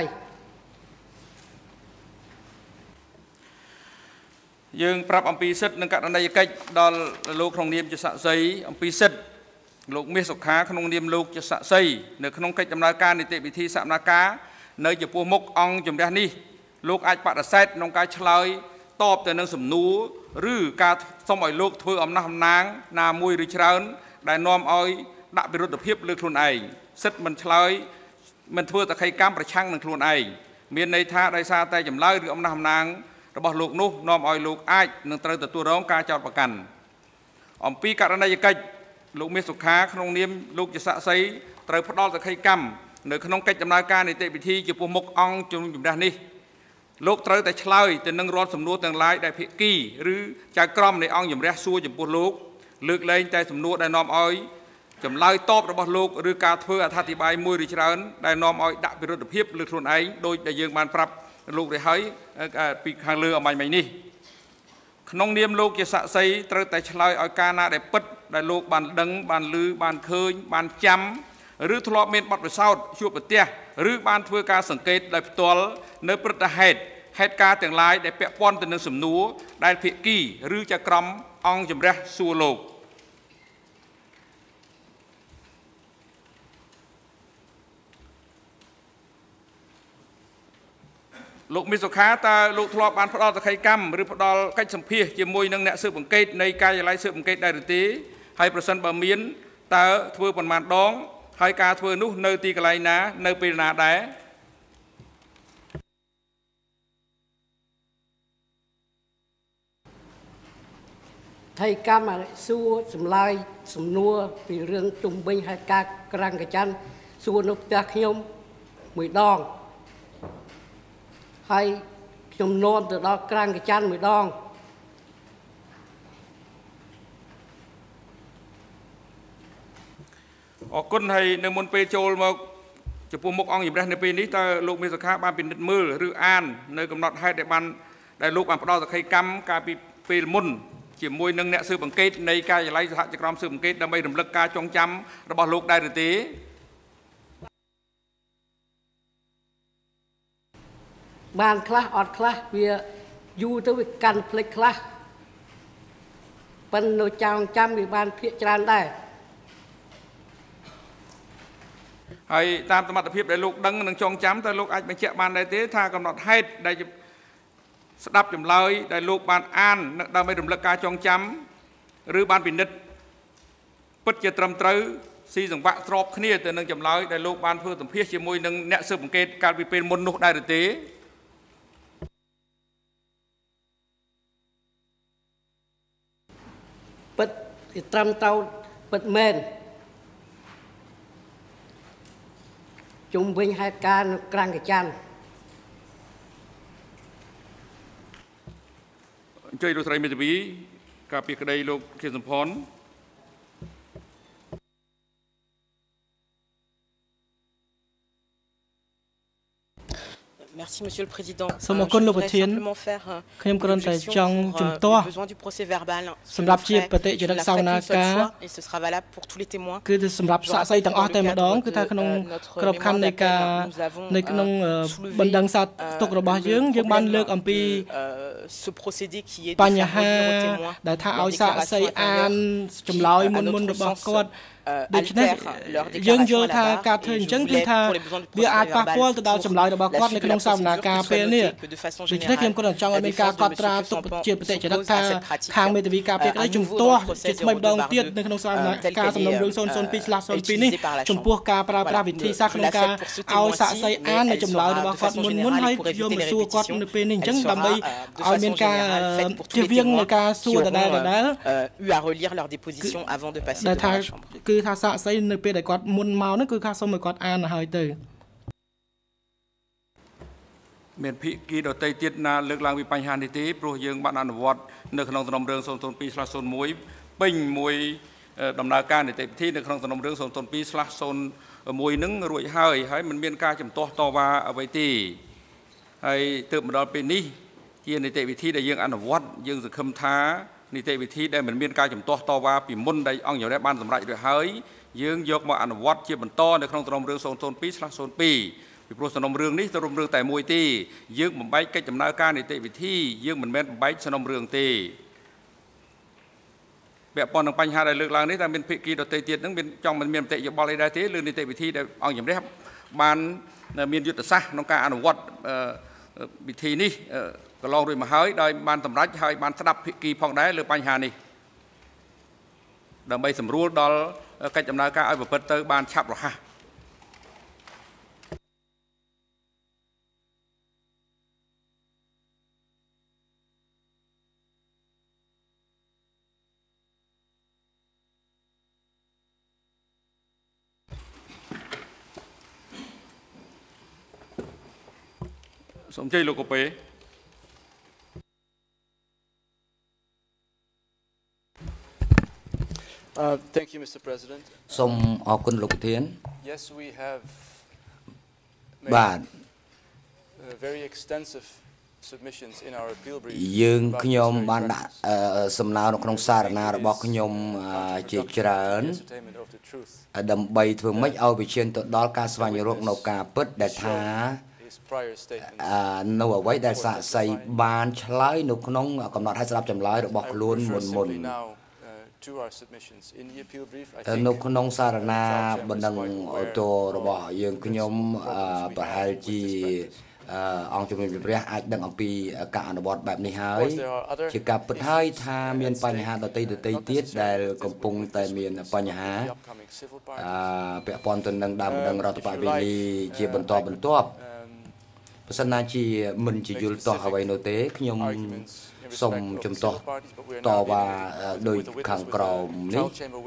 យើងប្រាប់អំពីសិទ្ធិនិងករណីយកិច្ចដល់លោកក្នុងនាមជាសាក្សីអំពីសិទ្ធិលោកមាសសុខាក្នុងនាមលោកជាសាក្សីនៅក្នុងកិច្ចដំណើរការនីតិវិធីសកម្មភាពនៅចំពោះមុខអង្គជំរះនេះលោកអាចបដិសេធក្នុងការឆ្លើយតបទៅនឹងសំណួរឬការសុំឲ្យលោកធ្វើអំណះអំណាងណាមួយឬច្រើនដែលនាំឲ្យដាក់វិរុទ្ធភាពលើខ្លួនឯងសិទ្ធិមិនឆ្លើយមិនធ្វើតក្កីកម្មប្រឆាំងនឹងខ្លួនឯងមានន័យថាដោយសារតែចម្លើយឬអំណះអំណាងរបស់លោកនោះនាំឲ្យលោកអាចនឹងត្រូវទទួលរងការចោទប្រកាន់អំពីករណីយកិច្ចលោកមាសសុខាក្នុងនាមលោកជាសាក្សីត្រូវផ្ដល់តក្កីកម្មនៅក្នុងកិច្ចដំណើរការនីតិវិធីចំពោះមុខអង្គជំរះនេះលោកត្រូវតែឆ្លើយទៅនឹងរាល់សំណួរទាំងឡាយដែលភាគីឬចៅក្រមនៃអង្គជំរះសួរចំពោះលោកលើកលែងតែសំណួរដែលនាំឲ្យចម្លើយតបរបស់លោកឬការធ្វើអត្ថាធិប្បាយមួយឬច្រើនដែលនាំឲ្យដាក់វិរុទ្ធភាពលើខ្លួនឯងដោយដែលយើងបានប្រាប់លោករួចហើយពីខាងលើអំបញ្ញមិញនេះក្នុងនាមលោកជាសាក្សីត្រូវតែឆ្លើយឲ្យការណាដែលពិតដែលលោកបានដឹងបានឮបានឃើញបានចាំឬធ្លាប់មានបទពិសោធន៍ជួបប្រទះឬបានធ្វើការសង្កេតដោយផ្ទាល់នៅព្រឹត្តិហេតុការណ៍ទាំងឡាយដែលពាក់ព័ន្ធទៅនឹងសំណួរដែលភាគីឬចៅក្រមអង្គជំរះសួរលោកមាសសុខាតើលោកធ្លាប់បានផ្ដល់តក្កីកម្មឬផ្ដល់កិច្ចសម្ភាសជាមួយនឹងអ្នកស៊ើបអង្កេតនៃការិយាល័យស៊ើបអង្កេតដែរឬទេហើយប្រសិនបើមានតើធ្វើប៉ុន្មានដងហើយការធ្វើនោះនៅទីកន្លែងណានៅពេលណាដែរថៃកម្មសួរចម្លើយសំណួរពីរឿងជុំវិញហេតុការណ៍ក្រាំងកញ្ច័ន្ទសួរនៅផ្ទះខ្ញុំមួយដងហើយខ្ញុំនាំទៅដល់ក្រាំងកញ្ច័ន្ទមួយដងអរគុណហើយនៅមុនពេលចូលមកចំពោះមុខអង្គជំរះនៅពេលនេះតើលោកមាសសុខាបានពិនិត្យមើលឬអាននៅកំណត់ហេតុដែលលោកបានផ្ដល់សក្ខីកម្មកាលពីពេលមុនជាមួយនឹងអ្នកស៊ើបអង្កេតនៃការិយាល័យសហជក្រមស៊ើបអង្កេតដើម្បីរំលឹកការចងចាំរបស់លោកដែរឬទេបានខ្លះអត់ខ្លះវាយូរទៅវាកាន់ផ្លេចខ្លះប៉ុន្តែនៅចាំវាបានភាកច្រើនដែរហើយតាមសមត្ថភាពដែលលោកដឹងនិងចងចាំតើលោកអាចបញ្ជាក់បានដែរទេថាកំណត់ហេតុដែលស្ដាប់ចម្លើយដែលលោកបានអានដើម្បីរំលឹកការចងចាំឬបានពិនិត្យពិតជាត្រឹមត្រូវស៊ីសង្វាក់ស្របគ្នាទៅនឹងចម្លើយដែលលោកបានធ្វើសម្ភាសជាមួយនឹងអ្នកស៊ើបអង្កេតកាលពីពេលមុននោះដែរឬទេពិតជាត្រឹមត្រូវពិតមែនជុំវិញហេតុការណ៍នៅក្រាំងកញ្ច័ន្ទអញ្ជើញលោកស្រីមេធាវីការពីក្តីលោកខៀវសំផន Merci Monsieur le Président. Je voudrais simplement faire besoin du procès verbal. La seule fois et ce sera valable pour tous les témoins. Nous avons ce procédé qui est de faire relire aux témoinsយើងយល់ថាការធ្វើអញ្ចឹងគឺថាវាអាចប៉ះពាល់ទៅដល់ចម្លើយរបស់គាត់នៅក្នុងសវនាការពេលនេះដូច្នេះខ្ញុំគាត់ចង់ឲ្យមានការកត់ត្រាទុកជាបតិចរិតថាខាងមេធាវីការពារក្តីជំទាស់ជាថ្មីម្ដងទៀតនៅក្នុងសវនាការសំណុំរឿង002/02នេះចំពោះការប្រើប្រាស់វិធីសាស្ត្រក្នុងការឲ្យសាក្សីអាននៅចម្លើយរបស់គាត់មុនហើយយកមកសួរគាត់នៅពេលនេះអញ្ចឹងដើម្បីឲ្យមានការជៀសវាងនៃការសួរដដែលeu à relire leur déposition avant de passer devant la chambre គឺថាសាក្សីនៅពេលដែលគាត់មុនមកហ្នឹងគឺថាសូមឲ្យគាត់អានឲ្យទៅមានភិក្ខីដតីទៀតណាលើកឡើងពីបញ្ហានេះទេព្រោះយើងបានអនុវត្តនៅក្នុងសំណុំរឿង002/01ពេញមួយដំណើរការនីតិវិធីនៅក្នុងសំណុំរឿង002/01នឹងរួចហើយមិនមានការជំទាស់តវ៉ាអ្វីទេហើយទើបមកដល់ពេលនេះជានីតិវិធីដែលយើងអនុវត្តយើងសង្ឃឹមថានីតិវិធីដែលមិនមានការជំទាស់តវ៉ាពីមុនដែលអង្គជំរះបានសម្រេចរួចហើយយើងយកមកអនុវត្តជាបន្តនៅក្នុងសំណុំរឿង002/02ពីព្រោះសំណុំរឿងនេះសំណុំរឿងតែមួយទេយើងបំបែកកិច្ចដំណើរការនីតិវិធីយើងមិនមែនបំបែកសំណុំរឿងទេពាក់ព័ន្ធនឹងបញ្ហាដែលលើកឡើងនេះតែមានភាគីដទៃទៀតនឹងមានចង់មិនមានមតិយោបល់អីដែរទេលើនីតិវិធីដែលអង្គជំរះបានមានយុទ្ធសាស្ត្រក្នុងការអនុវត្តវិធីនេះកន្លងរួចមកហើយដោយបានសម្រេចហើយបានស្ដាប់ភាគីផងដែរលើបញ្ហានេះដើម្បីសម្រួលដល់កិច្ចដំណើរការឲ្យប្រព្រឹត្តទៅបានឆាប់រហ័សសូមជ័យលោកកូពេ Thank you, Mr. President. សូមអរគុណលោកប្រធាន Yes, we have បាទ very extensive submissions in our appeal brief. យើងខ្ញុំបានដាក់សំណើនៅក្នុងសារណារបស់ខ្ញុំជាច្រើនដើម្បីធ្វើម៉េចឲ្យវិជាទៅដល់ការស្វែងរកនៅការពិតដែលថានៅអ្វីដែលសាកសីបានឆ្លើយនៅក្នុងកំណត់ឲ្យស្ដាប់ចម្លើយរបស់ខ្លួនមុននៅក្នុងសារណាបណ្ដឹងអូតូរបស់យើងខ្ញុំប្រហែលជាអង្គជំនុំជម្រះអាចដឹងអំពីការអនុវត្តបែបនេះហើយជាការពិតហើយថាមានបញ្ហាដទៃទៀតដែលកំពុងតែមានបញ្ហាពាក់ព័ន្ធទៅនឹងដើមដឹងរដ្ឋបាលវិនីជាបន្តបន្ទាប់បើសិនណាជាមិនជាយល់ទាស់អ្វីនោះទេខ្ញុំសូមជំទាស់តវ៉ាដោយខាងក្រោមនេះ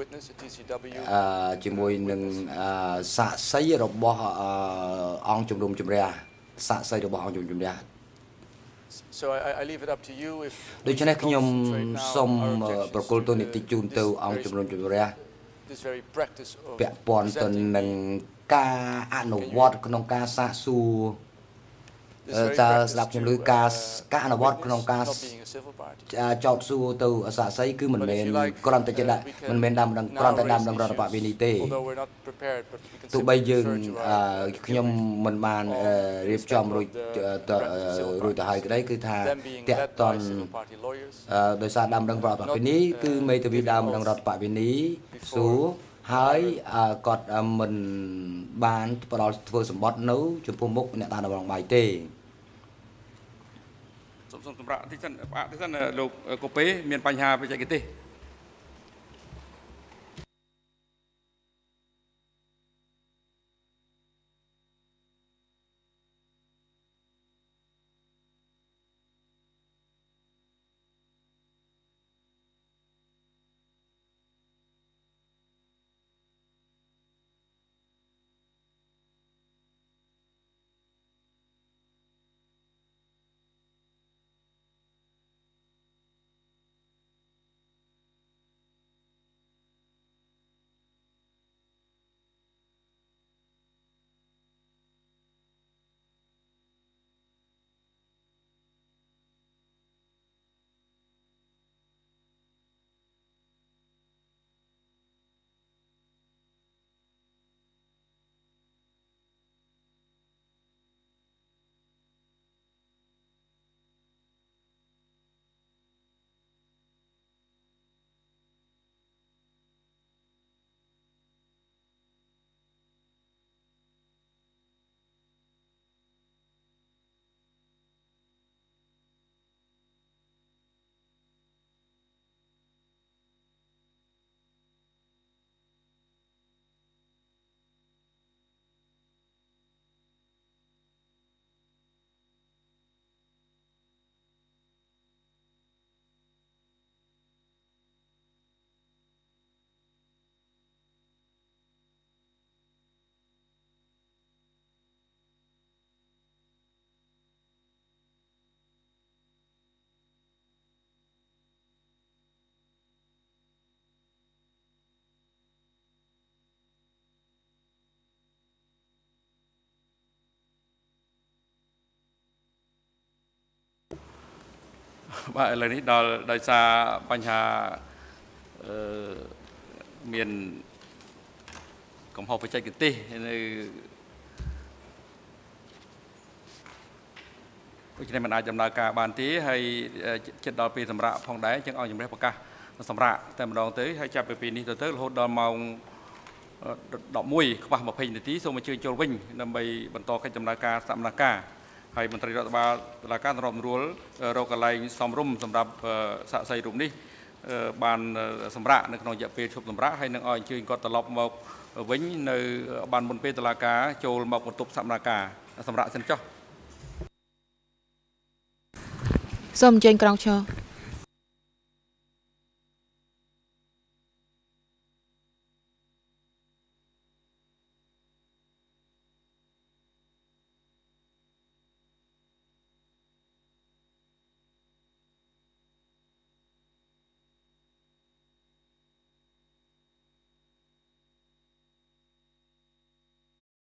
ជាមួយនឹងសាកសីរបស់អង្គជំនុំជម្រះសាកសីរបស់អង្គជំនុំជម្រះ So I leave it up to you if ដូច្នេះខ្ញុំសូមប្រគល់ទូនីតិជូនទៅអង្គជំនុំជម្រះពាក់ព័ន្ធទៅនឹងការអនុវត្តក្នុងការសាកសួរតើស្ដាប់ជំរឿការអនុវត្តក្នុងការចោទសួរទៅសាកសីគឺមិនមែនគ្រាន់តែជាមិនមែនដើមដឹងគ្រាន់តែដើមដឹងរដ្ឋបាលវិនីទេទោះបីយើងខ្ញុំមិនបានរៀបចំរួចទៅហើយក្តីគឺថាតាក់តន់ដោយសារដើមដឹងរដ្ឋបាលវិនីគឺមេធាវីដើមដឹងរដ្ឋបាលវិនីសួរហើយគាត់មិនបានផ្ដល់ធ្វើសម្បត្តិនៅចំពោះមុខអ្នកតាមដំណងបាយទេសូមសម្រាប់ទីសិនលោកកូពេមានបញ្ហាបច្ចេកទេសបាទឥឡូវនេះដល់ដោយសារបញ្ហាមានកំហុសបច្ចេកទេសនៅដូច្នេះមិនអាចដំណើរការបានទេហើយចិត្តដល់ពេលសម្រាប់ផងដែរចឹងឲ្យជំរះប្រកាសសម្រាប់តែម្ដងទៅហើយចាប់ពីពេលនេះទៅរហូតដល់ម៉ោង11:20 នាទីសូមអញ្ជើញចូលវិញដើម្បីបន្តកិច្ចដំណើរការសកម្មភាពហើយមន្ត្រីរដ្ឋបាលតុលាការសម្របសម្រួលរកកន្លែងសមរម្យសម្រាប់សាក្សីរូបនេះបានសម្រាប់នៅក្នុងរយៈពេលឈប់សម្រាប់ហើយនឹងឲ្យអញ្ជើញគាត់ត្រឡប់មកវិញនៅបានមុនពេលតុលាការចូលមកបន្ទប់សកម្មភាពសម្រាប់សិនចុះសូមអញ្ជើញក្រុងឈរ